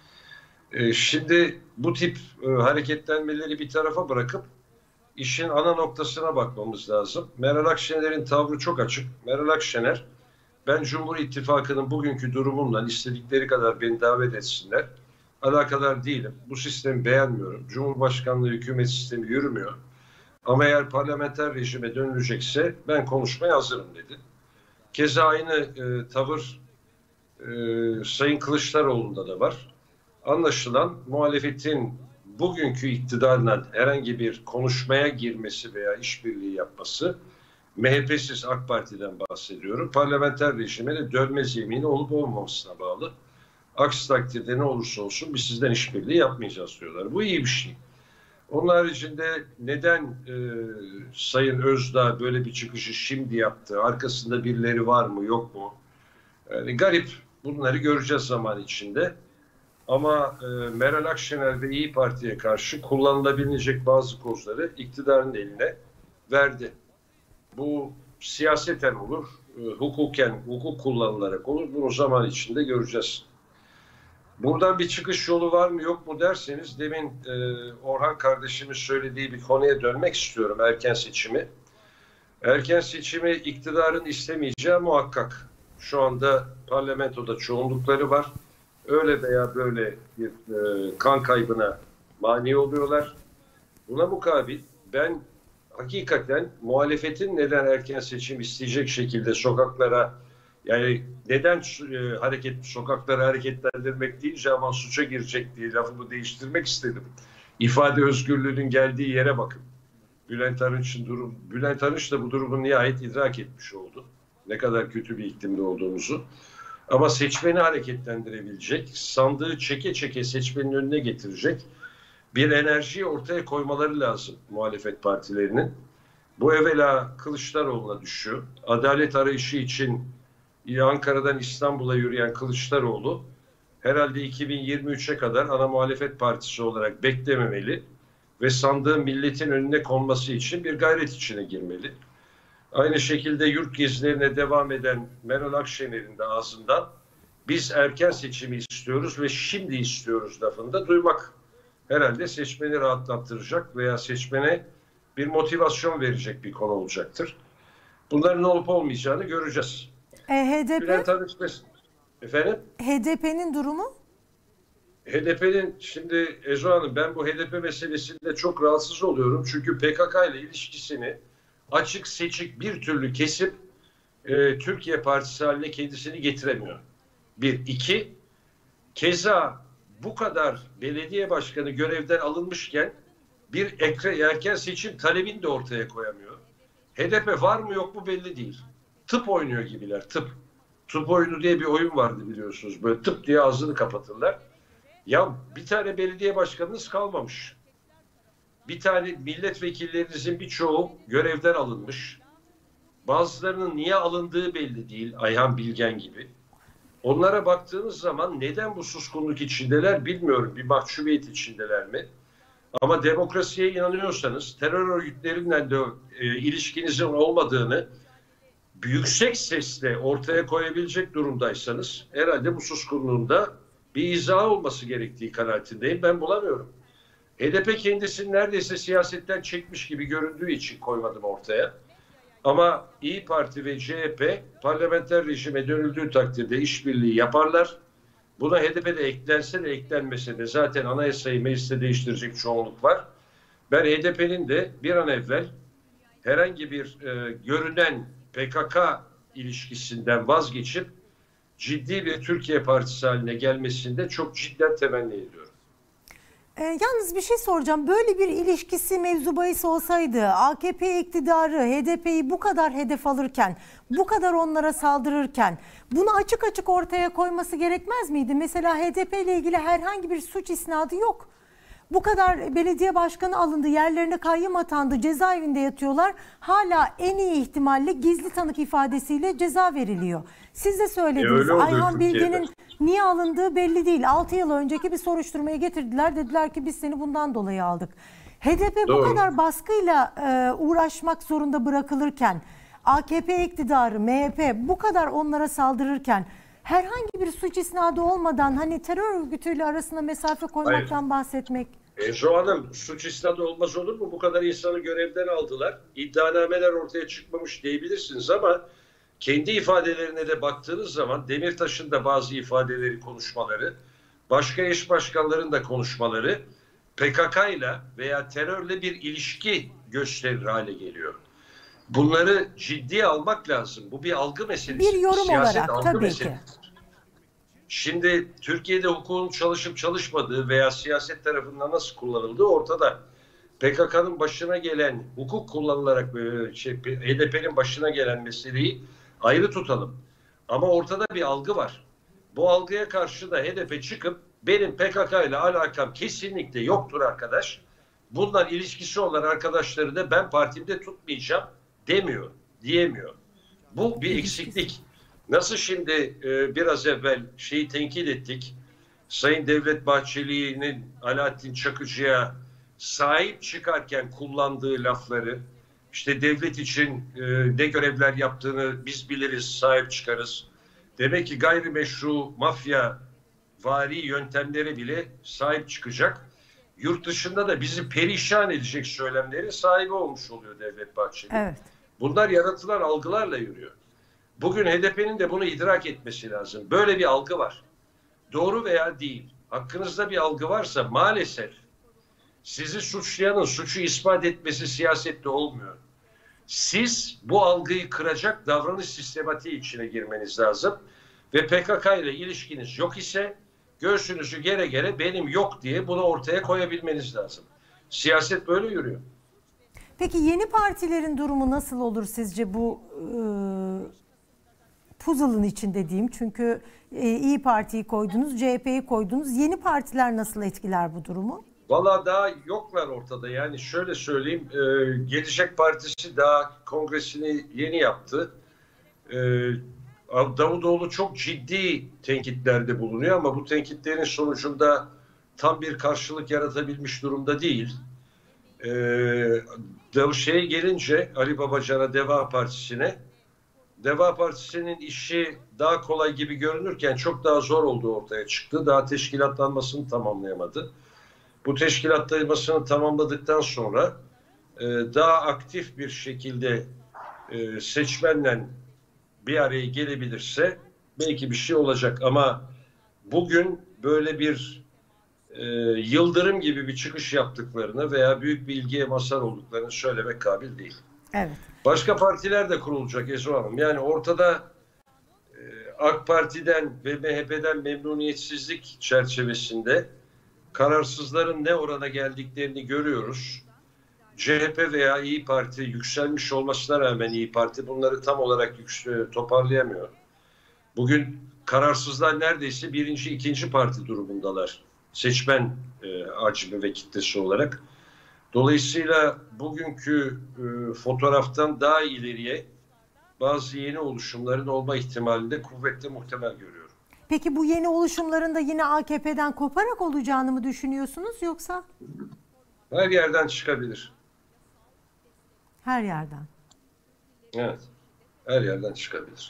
Şimdi bu tip hareketlenmeleri bir tarafa bırakıp işin ana noktasına bakmamız lazım. Meral Akşener'in tavrı çok açık. Meral Akşener, ben Cumhur İttifakı'nın bugünkü durumunla istedikleri kadar beni davet etsinler, alakadar değilim. Bu sistemi beğenmiyorum. Cumhurbaşkanlığı hükümet sistemi yürümüyor. Ama eğer parlamenter rejime dönülecekse ben konuşmaya hazırım dedi. Keza aynı tavır Sayın Kılıçdaroğlu'nda da var. Anlaşılan muhalefetin bugünkü iktidarla herhangi bir konuşmaya girmesi veya işbirliği yapması, MHP'siz AK Parti'den bahsediyorum, parlamenter rejime de dönmez yemini olup olmamasına bağlı. Aksi takdirde ne olursa olsun biz sizden işbirliği yapmayacağız diyorlar. Bu iyi bir şey. Onun haricinde neden Sayın Özdağ böyle bir çıkışı şimdi yaptı? Arkasında birileri var mı yok mu? Yani garip. Bunları göreceğiz zaman içinde. Ama Meral Akşener ve İyi Parti'ye karşı kullanılabilecek bazı kozları iktidarın eline verdi. Bu siyaseten olur, hukuken, hukuk kullanılarak olur. Bunu zaman içinde göreceğiz. Buradan bir çıkış yolu var mı yok mu derseniz, demin Orhan kardeşimin söylediği bir konuya dönmek istiyorum, erken seçimi. Erken seçimi iktidarın istemeyeceği muhakkak. Şu anda parlamentoda çoğunlukları var. Öyle veya böyle bir kan kaybına mani oluyorlar. Buna mukabil ben hakikaten muhalefetin neden erken seçim isteyecek şekilde sokaklara, yani neden sokakları hareketlendirmek deyince aman suça girecek diye lafımı değiştirmek istedim. İfade özgürlüğünün geldiği yere bakın. Bülent Arınç da bu durumu nihayet idrak etmiş oldu. Ne kadar kötü bir iklimde olduğumuzu. Ama seçmeni hareketlendirebilecek, sandığı çeke çeke seçmenin önüne getirecek bir enerjiyi ortaya koymaları lazım muhalefet partilerinin. Bu evvela Kılıçdaroğlu'na düşüyor. Adalet arayışı için Ankara'dan İstanbul'a yürüyen Kılıçdaroğlu herhalde 2023'e kadar ana muhalefet partisi olarak beklememeli ve sandığın milletin önüne konması için bir gayret içine girmeli. Aynı şekilde yurt gezilerine devam eden Meral Akşener'in de ağzından biz erken seçimi istiyoruz ve şimdi istiyoruz lafını da duymak herhalde seçmeni rahatlattıracak veya seçmene bir motivasyon verecek bir konu olacaktır. Bunların ne olup olmayacağını göreceğiz. HDP? Efendim? HDP'nin durumu? HDP'nin şimdi Ezo Hanım, ben bu HDP meselesinde çok rahatsız oluyorum. Çünkü PKK ile ilişkisini açık seçik bir türlü kesip Türkiye Partisi haline kendisini getiremiyor. Bir. İki, keza bu kadar belediye başkanı görevden alınmışken bir erken seçim talebini de ortaya koyamıyor. HDP var mı yok mu belli değil. Tıp oynuyor gibiler, tıp. Tıp oyunu diye bir oyun vardı biliyorsunuz. Böyle tıp diye ağzını kapatırlar. Ya bir tane belediye başkanınız kalmamış. Bir tane milletvekillerinizin birçoğu görevden alınmış. Bazılarının niye alındığı belli değil. Ayhan Bilgen gibi. Onlara baktığınız zaman neden bu suskunluk içindeler bilmiyorum. Bir mahcubiyet içindeler mi? Ama demokrasiye inanıyorsanız, terör örgütlerinden de ilişkinizin olmadığını yüksek sesle ortaya koyabilecek durumdaysanız herhalde bu suskunluğunda bir izah olması gerektiği kanaatindeyim. Ben bulamıyorum. HDP kendisini neredeyse siyasetten çekmiş gibi göründüğü için koymadım ortaya. Ama İyi Parti ve CHP parlamenter rejime dönüldüğü takdirde işbirliği yaparlar. Buna HDP de eklense de eklenmese de zaten anayasayı mecliste değiştirecek çoğunluk var. Ben HDP'nin de bir an evvel herhangi bir görünen PKK ilişkisinden vazgeçip ciddi bir Türkiye Partisi haline gelmesinde çok cidden temenni ediyorum. Yalnız bir şey soracağım. Böyle bir ilişkisi mevzu bahis olsaydı AKP iktidarı HDP'yi bu kadar hedef alırken, bu kadar onlara saldırırken bunu açık açık ortaya koyması gerekmez miydi? Mesela HDP ile ilgili herhangi bir suç isnadı yok. Bu kadar belediye başkanı alındı, yerlerine kayyım atandı, cezaevinde yatıyorlar. Hala en iyi ihtimalle gizli tanık ifadesiyle ceza veriliyor. Siz de söylediniz. Ayhan Bilgen'in niye alındığı belli değil. 6 yıl önceki bir soruşturmaya getirdiler. Dediler ki biz seni bundan dolayı aldık. HDP bu kadar baskıyla uğraşmak zorunda bırakılırken, AKP iktidarı, MHP bu kadar onlara saldırırken herhangi bir suç isnadı olmadan hani terör örgütüyle arasında mesafe koymaktan bahsetmek. Şu Hanım, suç isnadı olmaz olur mu? Bu kadar insanı görevden aldılar. İddianameler ortaya çıkmamış diyebilirsiniz ama kendi ifadelerine de baktığınız zaman Demirtaş'ın da bazı ifadeleri, konuşmaları, başka eş başkanların da konuşmaları PKK ile veya terörle bir ilişki gösterir hale geliyor. Bunları ciddiye almak lazım. Bu bir algı meselesi. Bir yorum siyaset olarak tabii meselesi. ki. Şimdi Türkiye'de hukukun çalışıp çalışmadığı veya siyaset tarafından nasıl kullanıldığı ortada. PKK'nın başına gelen, hukuk kullanılarak HDP'nin başına gelen meseleyi ayrı tutalım. Ama ortada bir algı var. Bu algıya karşı da HDP çıkıp benim PKK ile alakam kesinlikle yoktur arkadaş. Bunlar ilişkisi olan arkadaşları da ben partimde tutmayacağım demiyor, diyemiyor. Bu bir eksiklik. Nasıl şimdi biraz evvel şeyi tenkit ettik. Sayın Devlet Bahçeli'nin Alaaddin Çakıcı'ya sahip çıkarken kullandığı lafları, işte devlet için ne görevler yaptığını biz biliriz, sahip çıkarız. Demek ki gayrimeşru mafya vari yöntemlere bile sahip çıkacak. Yurt dışında da bizi perişan edecek söylemlerin sahibi olmuş oluyor Devlet Bahçeli. Evet. Bunlar yaratılan algılarla yürüyor. Bugün HDP'nin de bunu idrak etmesi lazım. Böyle bir algı var. Doğru veya değil. Hakkınızda bir algı varsa maalesef sizi suçlayanın suçu ispat etmesi siyasette olmuyor. Siz bu algıyı kıracak davranış sistematiği içine girmeniz lazım. Ve PKK ile ilişkiniz yok ise göğsünüzü gere gere benim yok diye bunu ortaya koyabilmeniz lazım. Siyaset böyle yürüyor. Peki yeni partilerin durumu nasıl olur sizce bu puzzle'ın içinde diyeyim? Çünkü İyi Parti'yi koydunuz, CHP'yi koydunuz. Yeni partiler nasıl etkiler bu durumu? Valla daha yoklar ortada. Yani şöyle söyleyeyim, Gelecek Partisi daha kongresini yeni yaptı. Davutoğlu çok ciddi tenkitlerde bulunuyor ama bu tenkitlerin sonucunda tam bir karşılık yaratabilmiş durumda değil. Gelince Ali Babacan'a, Deva Partisi'ne, Deva Partisi'nin işi daha kolay gibi görünürken çok daha zor olduğu ortaya çıktı. Daha teşkilatlanmasını tamamlayamadı. Bu teşkilatlanmasını tamamladıktan sonra daha aktif bir şekilde seçmenle bir araya gelebilirse belki bir şey olacak. Ama bugün böyle bir yıldırım gibi bir çıkış yaptıklarını veya büyük bir ilgiye mazhar olduklarını söylemek kabil değil. Evet. Başka partiler de kurulacak Ezo Hanım. Yani ortada AK Parti'den ve MHP'den memnuniyetsizlik çerçevesinde kararsızların ne orana geldiklerini görüyoruz. CHP veya İYİ Parti yükselmiş olmasına rağmen İYİ Parti bunları tam olarak toparlayamıyor. Bugün kararsızlar neredeyse birinci, ikinci parti durumundalar. Seçmen hacmi ve kitlesi olarak. Dolayısıyla bugünkü fotoğraftan daha ileriye bazı yeni oluşumların olma ihtimalini de kuvvetle muhtemel görüyorum. Peki bu yeni oluşumların da yine AKP'den koparak olacağını mı düşünüyorsunuz yoksa? Her yerden çıkabilir. Her yerden. Evet. Her yerden çıkabilir.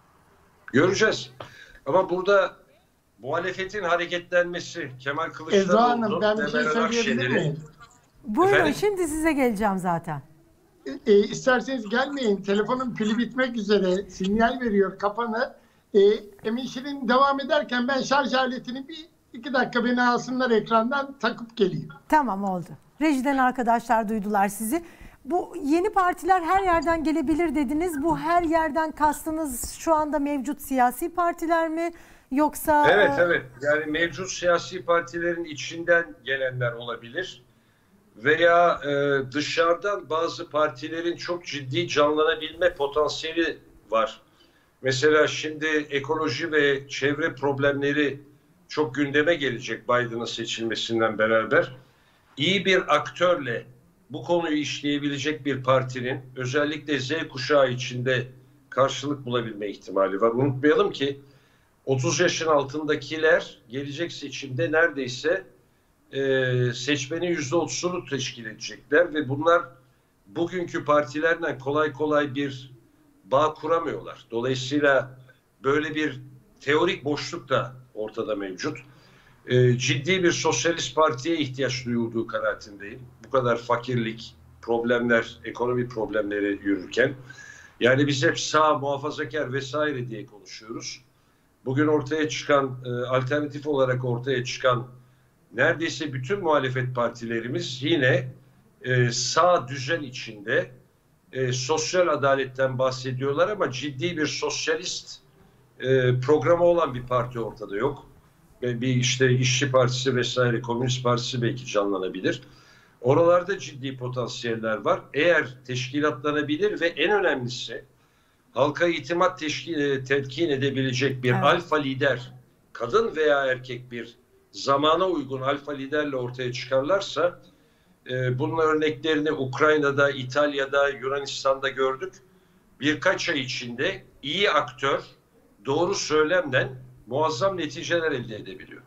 Göreceğiz. Ama burada muhalefetin hareketlenmesi, Kemal Ezo Hanım, Kılıçdaroğlu, ben bir şey söyleyebilir miyim? Buyurun, Efendim? şimdi size geleceğim zaten. İsterseniz gelmeyin. Telefonun pili bitmek üzere. Sinyal veriyor kapanı. Emin Şirin devam ederken ben şarj aletini bir 2 dakika beni alsınlar ekrandan, takıp geleyim. Tamam, oldu. Rejiden arkadaşlar duydular sizi. Bu yeni partiler her yerden gelebilir dediniz. Bu her yerden kastınız şu anda mevcut siyasi partiler mi? Yoksa... Evet, evet. Yani mevcut siyasi partilerin içinden gelenler olabilir. Veya dışarıdan bazı partilerin çok ciddi canlanabilme potansiyeli var. Mesela şimdi ekoloji ve çevre problemleri çok gündeme gelecek Biden'ın seçilmesinden beraber. İyi bir aktörle bu konuyu işleyebilecek bir partinin özellikle Z kuşağı içinde karşılık bulabilme ihtimali var. Unutmayalım ki 30 yaşın altındakiler gelecek seçimde neredeyse seçmenin %30'unu teşkil edecekler ve bunlar bugünkü partilerle kolay kolay bir bağ kuramıyorlar. Dolayısıyla böyle bir teorik boşluk da ortada mevcut. Ciddi bir sosyalist partiye ihtiyaç duyulduğu kanaatindeyim. Bu kadar fakirlik, problemler, ekonomi problemleri yürürken. Yani biz hep sağ, muhafazakar vesaire diye konuşuyoruz. Bugün ortaya çıkan, alternatif olarak ortaya çıkan neredeyse bütün muhalefet partilerimiz yine sağ düzen içinde sosyal adaletten bahsediyorlar ama ciddi bir sosyalist programı olan bir parti ortada yok. Bir işte İşçi Partisi vesaire, Komünist Partisi belki canlanabilir. Oralarda ciddi potansiyeller var. Eğer teşkilatlanabilir ve en önemlisi halka itimat telkin edebilecek bir alfa lider, kadın veya erkek bir zamana uygun alfa liderle ortaya çıkarlarsa, bunun örneklerini Ukrayna'da, İtalya'da, Yunanistan'da gördük. Birkaç ay içinde iyi aktör, doğru söylemden muazzam neticeler elde edebiliyor.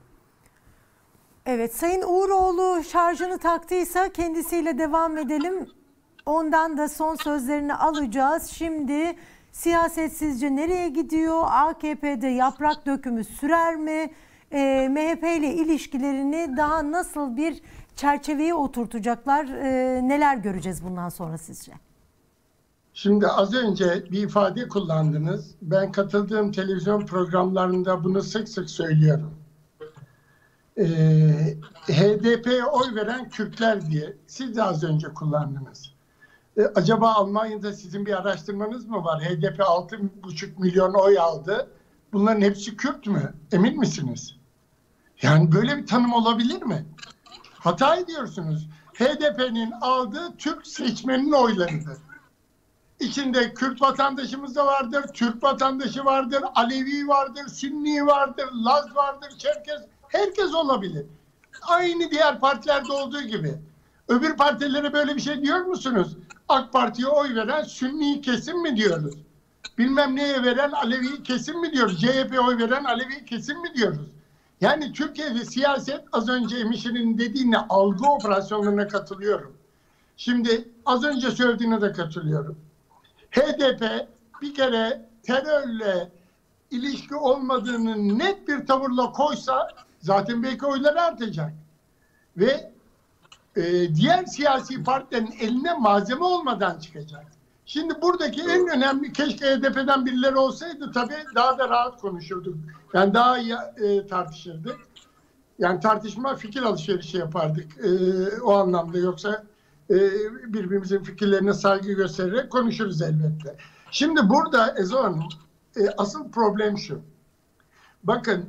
Evet, Sayın Uğuroğlu şarjını taktıysa kendisiyle devam edelim. Ondan da son sözlerini alacağız. Şimdi siyaset sizce nereye gidiyor? AKP'de yaprak dökümü sürer mi? MHP ile ilişkilerini daha nasıl bir çerçeveye oturtacaklar? Neler göreceğiz bundan sonra sizce? Şimdi az önce bir ifade kullandınız. Ben katıldığım televizyon programlarında bunu sık sık söylüyorum. HDP'ye oy veren Kürtler diye siz de az önce kullandınız. Acaba Almanya'da sizin bir araştırmanız mı var? HDP 6,5 milyon oy aldı. Bunların hepsi Kürt mü? Emin misiniz? Yani böyle bir tanım olabilir mi? Hata ediyorsunuz. HDP'nin aldığı Türk seçmeninin oylarıdır. İçinde Kürt vatandaşımız da vardır, Türk vatandaşı vardır, Alevi vardır, Sünni vardır, Laz vardır, Çerkez, herkes olabilir. Aynı diğer partilerde olduğu gibi. Öbür partilere böyle bir şey diyor musunuz? AK Parti'ye oy veren Sünni kesim mi diyoruz? Bilmem neye veren Alevi kesim mi diyoruz? CHP'ye oy veren Alevi kesim mi diyoruz? Yani Türkiye'de siyaset, az önce Emiş'in dediğine, algı operasyonlarına katılıyorum. Şimdi az önce söylediğine de katılıyorum. HDP bir kere terörle ilişki olmadığını net bir tavırla koysa zaten belki oyları artacak. Ve diğer siyasi partilerin eline malzeme olmadan çıkacak. Şimdi buradaki en önemli, keşke HDP'den birileri olsaydı tabii daha da rahat konuşurduk. Yani daha iyi tartışırdık. Yani tartışma, fikir alışverişi yapardık o anlamda. Yoksa birbirimizin fikirlerine saygı göstererek konuşuruz elbette. Şimdi burada Ezo Hanım, asıl problem şu. Bakın,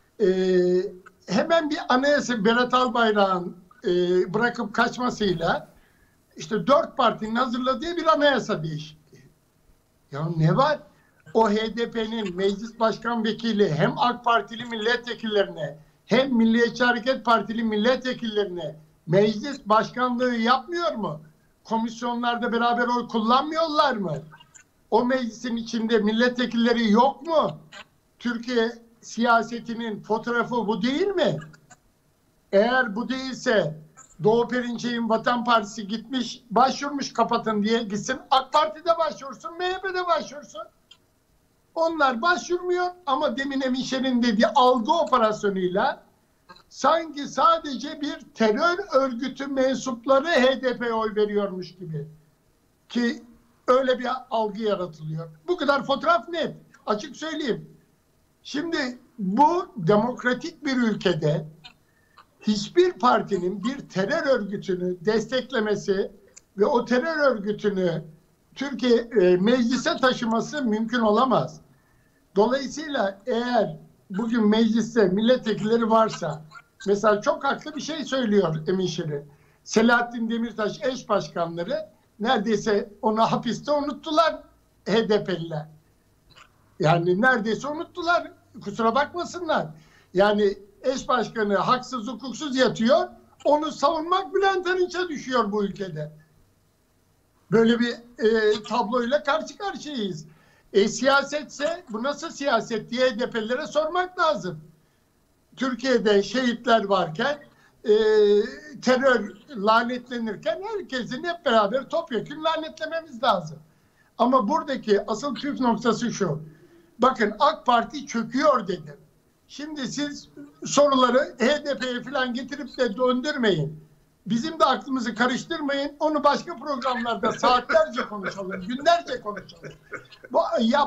hemen bir anayasa Berat Albayrak'ın bırakıp kaçmasıyla işte 4 partinin hazırladığı bir anayasa değişikliği. Ya ne var? O HDP'nin meclis başkan vekili hem AK Partili milletvekillerine hem Milliyetçi Hareket Partili milletvekillerine meclis başkanlığı yapmıyor mu? Komisyonlarda beraber oy kullanmıyorlar mı? O meclisin içinde milletvekilleri yok mu? Türkiye siyasetinin fotoğrafı bu değil mi? Eğer bu değilse Doğu Perinçek'in Vatan Partisi gitmiş, başvurmuş kapatın diye, gitsin AK Parti'de başvursun, MHP'de başvursun. Onlar başvurmuyor ama demin Emin Şen'in dediği algı operasyonuyla sanki sadece bir terör örgütü mensupları HDP'ye oy veriyormuş gibi. Ki öyle bir algı yaratılıyor. Bu kadar fotoğraf net. Açık söyleyeyim. Şimdi bu demokratik bir ülkede hiçbir partinin bir terör örgütünü desteklemesi ve o terör örgütünü Türkiye meclise taşıması mümkün olamaz. Dolayısıyla eğer bugün mecliste milletvekilleri varsa, mesela çok haklı bir şey söylüyor Emin Şirin. Selahattin Demirtaş eş başkanları neredeyse onu hapiste unuttular HDP'liler. Yani neredeyse unuttular. Kusura bakmasınlar. Yani eş başkanı haksız hukuksuz yatıyor. Onu savunmak Bülent Arınç'a düşüyor bu ülkede. Böyle bir tabloyla karşı karşıyayız. Siyasetse bu nasıl siyaset diye HDP'lilere sormak lazım. Türkiye'de şehitler varken terör lanetlenirken herkesin hep beraber topyekun lanetlememiz lazım. Ama buradaki asıl püf noktası şu. Bakın AK Parti çöküyor dedim. Şimdi siz soruları HDP'ye falan getirip de döndürmeyin. Bizim de aklımızı karıştırmayın. Onu başka programlarda saatlerce konuşalım, günlerce konuşalım. Bu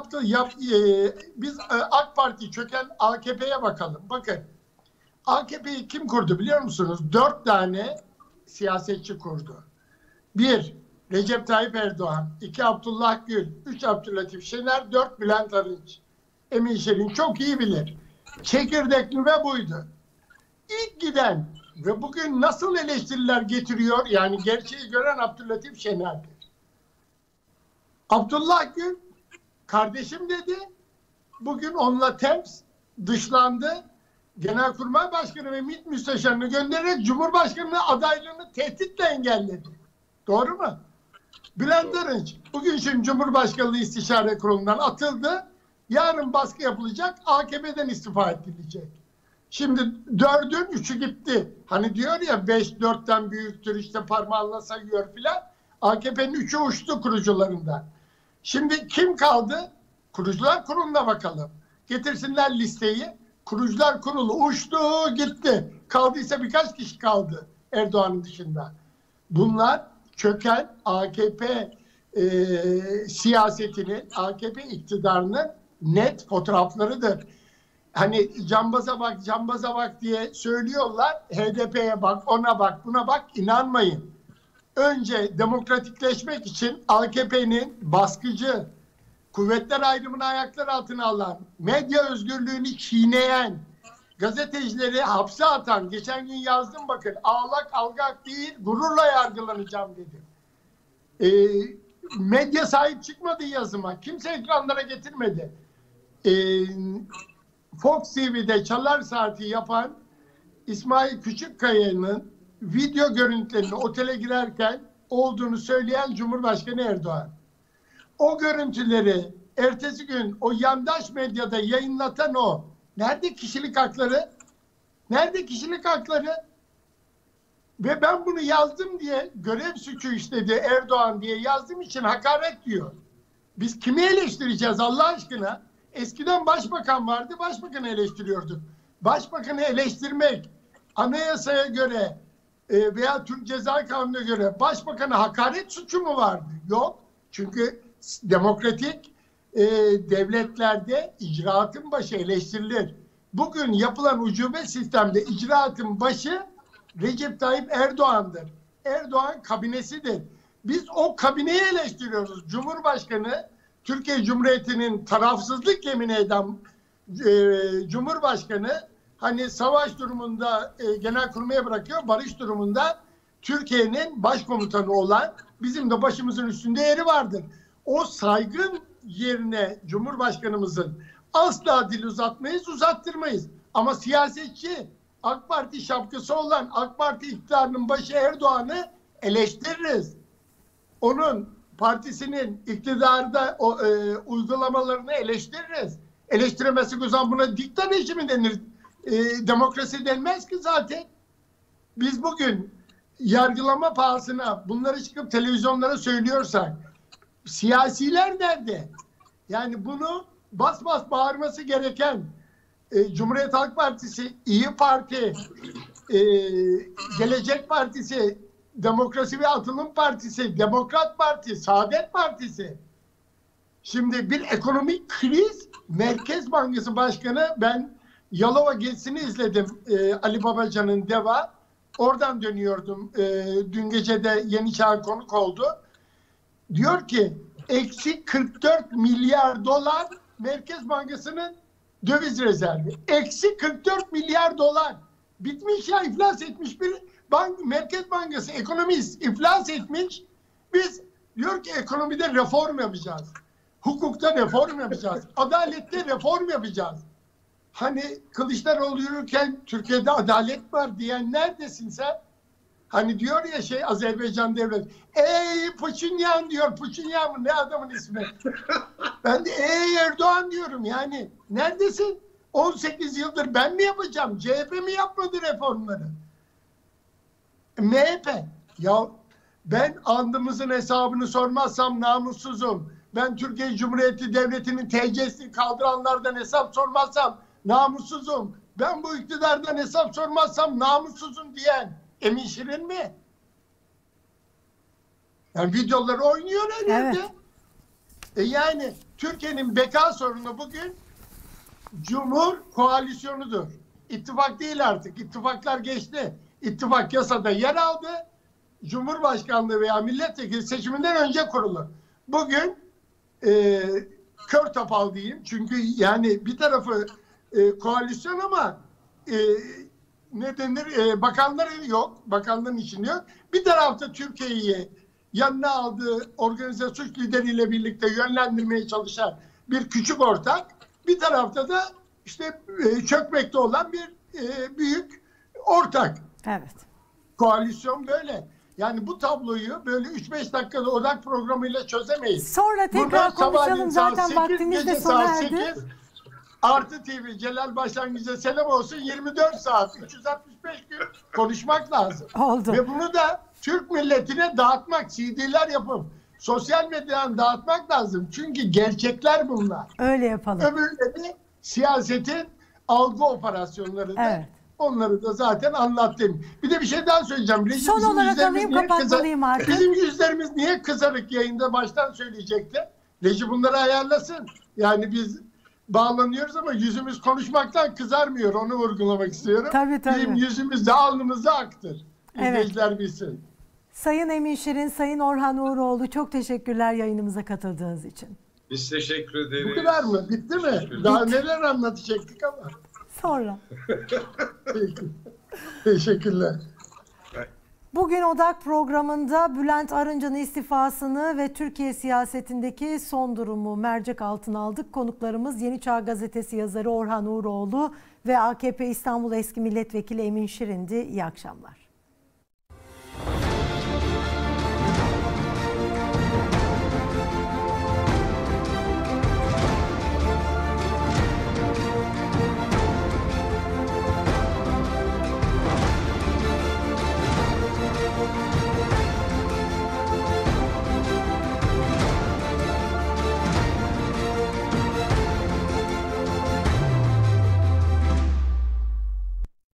biz AK Parti çöken AKP'ye bakalım. Bakın, AKP'yi kim kurdu biliyor musunuz? 4 tane siyasetçi kurdu. 1. Recep Tayyip Erdoğan, 2. Abdullah Gül, 3. Abdülatif Şener, 4. Bülent Arınç. Emin Şirin çok iyi bilir. Çekirdek nüve buydu. İlk giden ve bugün nasıl eleştiriler getiriyor, yani gerçeği gören Abdülatif Şener'dir. Abdullah Gül kardeşim dedi, bugün onunla ters dışlandı. Genelkurmay Başkanı ve MİT Müsteşarını göndererek Cumhurbaşkanlığı adaylığını tehditle engelledi. Doğru mu? Bülent Arınç bugün şimdi Cumhurbaşkanlığı İstişare Kurulu'ndan atıldı. Yarın baskı yapılacak, AKP'den istifa edilecek. Şimdi 4'ün 3'ü gitti. Hani diyor ya 5 4'ten büyüktür, işte parmağınla sayıyor filan. AKP'nin 3'ü uçtu kurucularından. Şimdi kim kaldı? Kurucular Kurulu'na bakalım. Getirsinler listeyi. Kurucular Kurulu uçtu gitti. Kaldıysa birkaç kişi kaldı Erdoğan'ın dışında. Bunlar çöken AKP siyasetinin, AKP iktidarının net fotoğraflarıdır. Hani cambaza bak, cambaza bak diye söylüyorlar. HDP'ye bak, ona bak, buna bak, inanmayın. Önce demokratikleşmek için AKP'nin baskıcı, kuvvetler ayrımını ayaklar altına alan, medya özgürlüğünü çiğneyen, gazetecileri hapse atan, geçen gün yazdım bakın, ağlak algak değil, gururla yargılanacağım dedim. Medya sahip çıkmadı yazıma. Kimse ekranlara getirmedi. Fox TV'de Çalar Saati yapan İsmail Küçükkaya'nın video görüntülerini otele girerken olduğunu söyleyen Cumhurbaşkanı Erdoğan. O görüntüleri ertesi gün o yandaş medyada yayınlatan o. Nerede kişilik hakları? Nerede kişilik hakları? Ve ben bunu yazdım diye, görev suçu işledi Erdoğan diye yazdığım için hakaret diyor. Biz kimi eleştireceğiz Allah aşkına? Eskiden başbakan vardı, başbakanı eleştiriyorduk. Başbakanı eleştirmek anayasaya göre veya Türk Ceza Kanunu'na göre başbakana hakaret suçu mu vardı? Yok. Çünkü demokratik devletlerde icraatın başı eleştirilir. Bugün yapılan ucube sistemde icraatın başı Recep Tayyip Erdoğan'dır. Erdoğan kabinesidir. Biz o kabineyi eleştiriyoruz. Cumhurbaşkanı, Türkiye Cumhuriyeti'nin tarafsızlık yemin eden Cumhurbaşkanı hani savaş durumunda genelkurmayı bırakıyor, barış durumunda Türkiye'nin başkomutanı olan bizim de başımızın üstünde yeri vardır. O saygın yerine Cumhurbaşkanımızın asla dil uzatmayız, uzattırmayız. Ama siyasetçi, AK Parti şapkası olan AK Parti iktidarının başı Erdoğan'ı eleştiririz. Onun partisinin iktidarda uygulamalarını eleştiririz. Eleştiremezsek o zaman buna dikta rejimi denir. Demokrasi denmez ki zaten. Biz bugün yargılama pahasına bunları çıkıp televizyonlara söylüyorsak siyasiler nerede? Yani bunu bas bas bağırması gereken Cumhuriyet Halk Partisi, İyi Parti, Gelecek Partisi, Demokrasi ve Atılım Partisi, Demokrat Parti, Saadet Partisi. Şimdi bir ekonomik kriz, Merkez Bankası Başkanı, ben Yalova gezisini izledim, Ali Babacan'ın DEVA. Oradan dönüyordum. Dün gece de Yeni Çağ konuk oldu. Diyor ki eksi 44 milyar dolar Merkez Bankası'nın döviz rezervi. Eksi 44 milyar dolar. Bitmiş ya, iflas etmiş bir Merkez Bankası, ekonomist iflas etmiş. Biz diyor ki ekonomide reform yapacağız. Hukukta reform yapacağız. Adalette reform yapacağız. Hani Kılıçdaroğlu yürürken Türkiye'de adalet var diyen neredesin sen? Hani diyor ya Azerbaycan devlet. Ey Puçinyan diyor. Puçinyan mı? Ne adamın ismi? Ben de Erdoğan diyorum yani. Neredesin? 18 yıldır ben mi yapacağım? CHP mi yapmadı reformları? MHP. Ya ben andımızın hesabını sormazsam namussuzum. Ben Türkiye Cumhuriyeti Devleti'nin TC'sini kaldıranlardan hesap sormazsam namussuzum. Ben bu iktidardan hesap sormazsam namussuzum diyen Emin Şirin mi? Yani videoları oynuyor her yerde. Evet. Yani Türkiye'nin beka sorunu bugün Cumhur koalisyonudur. İttifak değil artık. İttifaklar geçti. İttifak yasada yer aldı. Cumhurbaşkanlığı veya milletvekili seçiminden önce kurulur. Bugün kör topal diyeyim. Çünkü yani bir tarafı koalisyon ama ne denir? Bakanları yok. Bakanlığın içinde yok. Bir tarafta Türkiye'yi yanına aldığı organize suç lideriyle birlikte yönlendirmeye çalışan bir küçük ortak. Bir tarafta da işte çökmekte olan bir büyük ortak. Evet. Koalisyon böyle. Yani bu tabloyu böyle 3-5 dakikada odak programıyla çözemeyiz. Sonra tekrar konuşalım. Zaten vaktimiz de sona erdi. Artı TV Celal Başlangıç'a selam olsun, 24 saat 365 gün konuşmak lazım. Oldu. Ve bunu da Türk milletine dağıtmak, CD'ler yapıp sosyal medyadan dağıtmak lazım. Çünkü gerçekler bunlar. Öyle yapalım. Öbürleri siyasetin algı operasyonları da. Evet. Onları da zaten anlattım. Bir de bir şey daha söyleyeceğim. Son olarak alayım, kapatmalıyım artık. Bizim yüzlerimiz niye kızarık, yayında baştan söyleyecekti. Reji bunları ayarlasın. Yani biz bağlanıyoruz ama yüzümüz konuşmaktan kızarmıyor. Onu vurgulamak istiyorum. Tabii. Bizim yüzümüz de alnımızda aktır. İzleyiciler Evet. bilsin. Sayın Emin Şirin, Sayın Orhan Uğuroğlu, çok teşekkürler yayınımıza katıldığınız için. Biz teşekkür ederiz. Bu kadar mı? Bitti mi? Daha neler anlatacaktık ama. Sonra. Peki. Teşekkürler. Bugün Odak programında Bülent Arınç'ın istifasını ve Türkiye siyasetindeki son durumu mercek altına aldık. Konuklarımız Yeni Çağ Gazetesi yazarı Orhan Uğuroğlu ve AKP İstanbul Eski Milletvekili Emin Şirin'di. İyi akşamlar.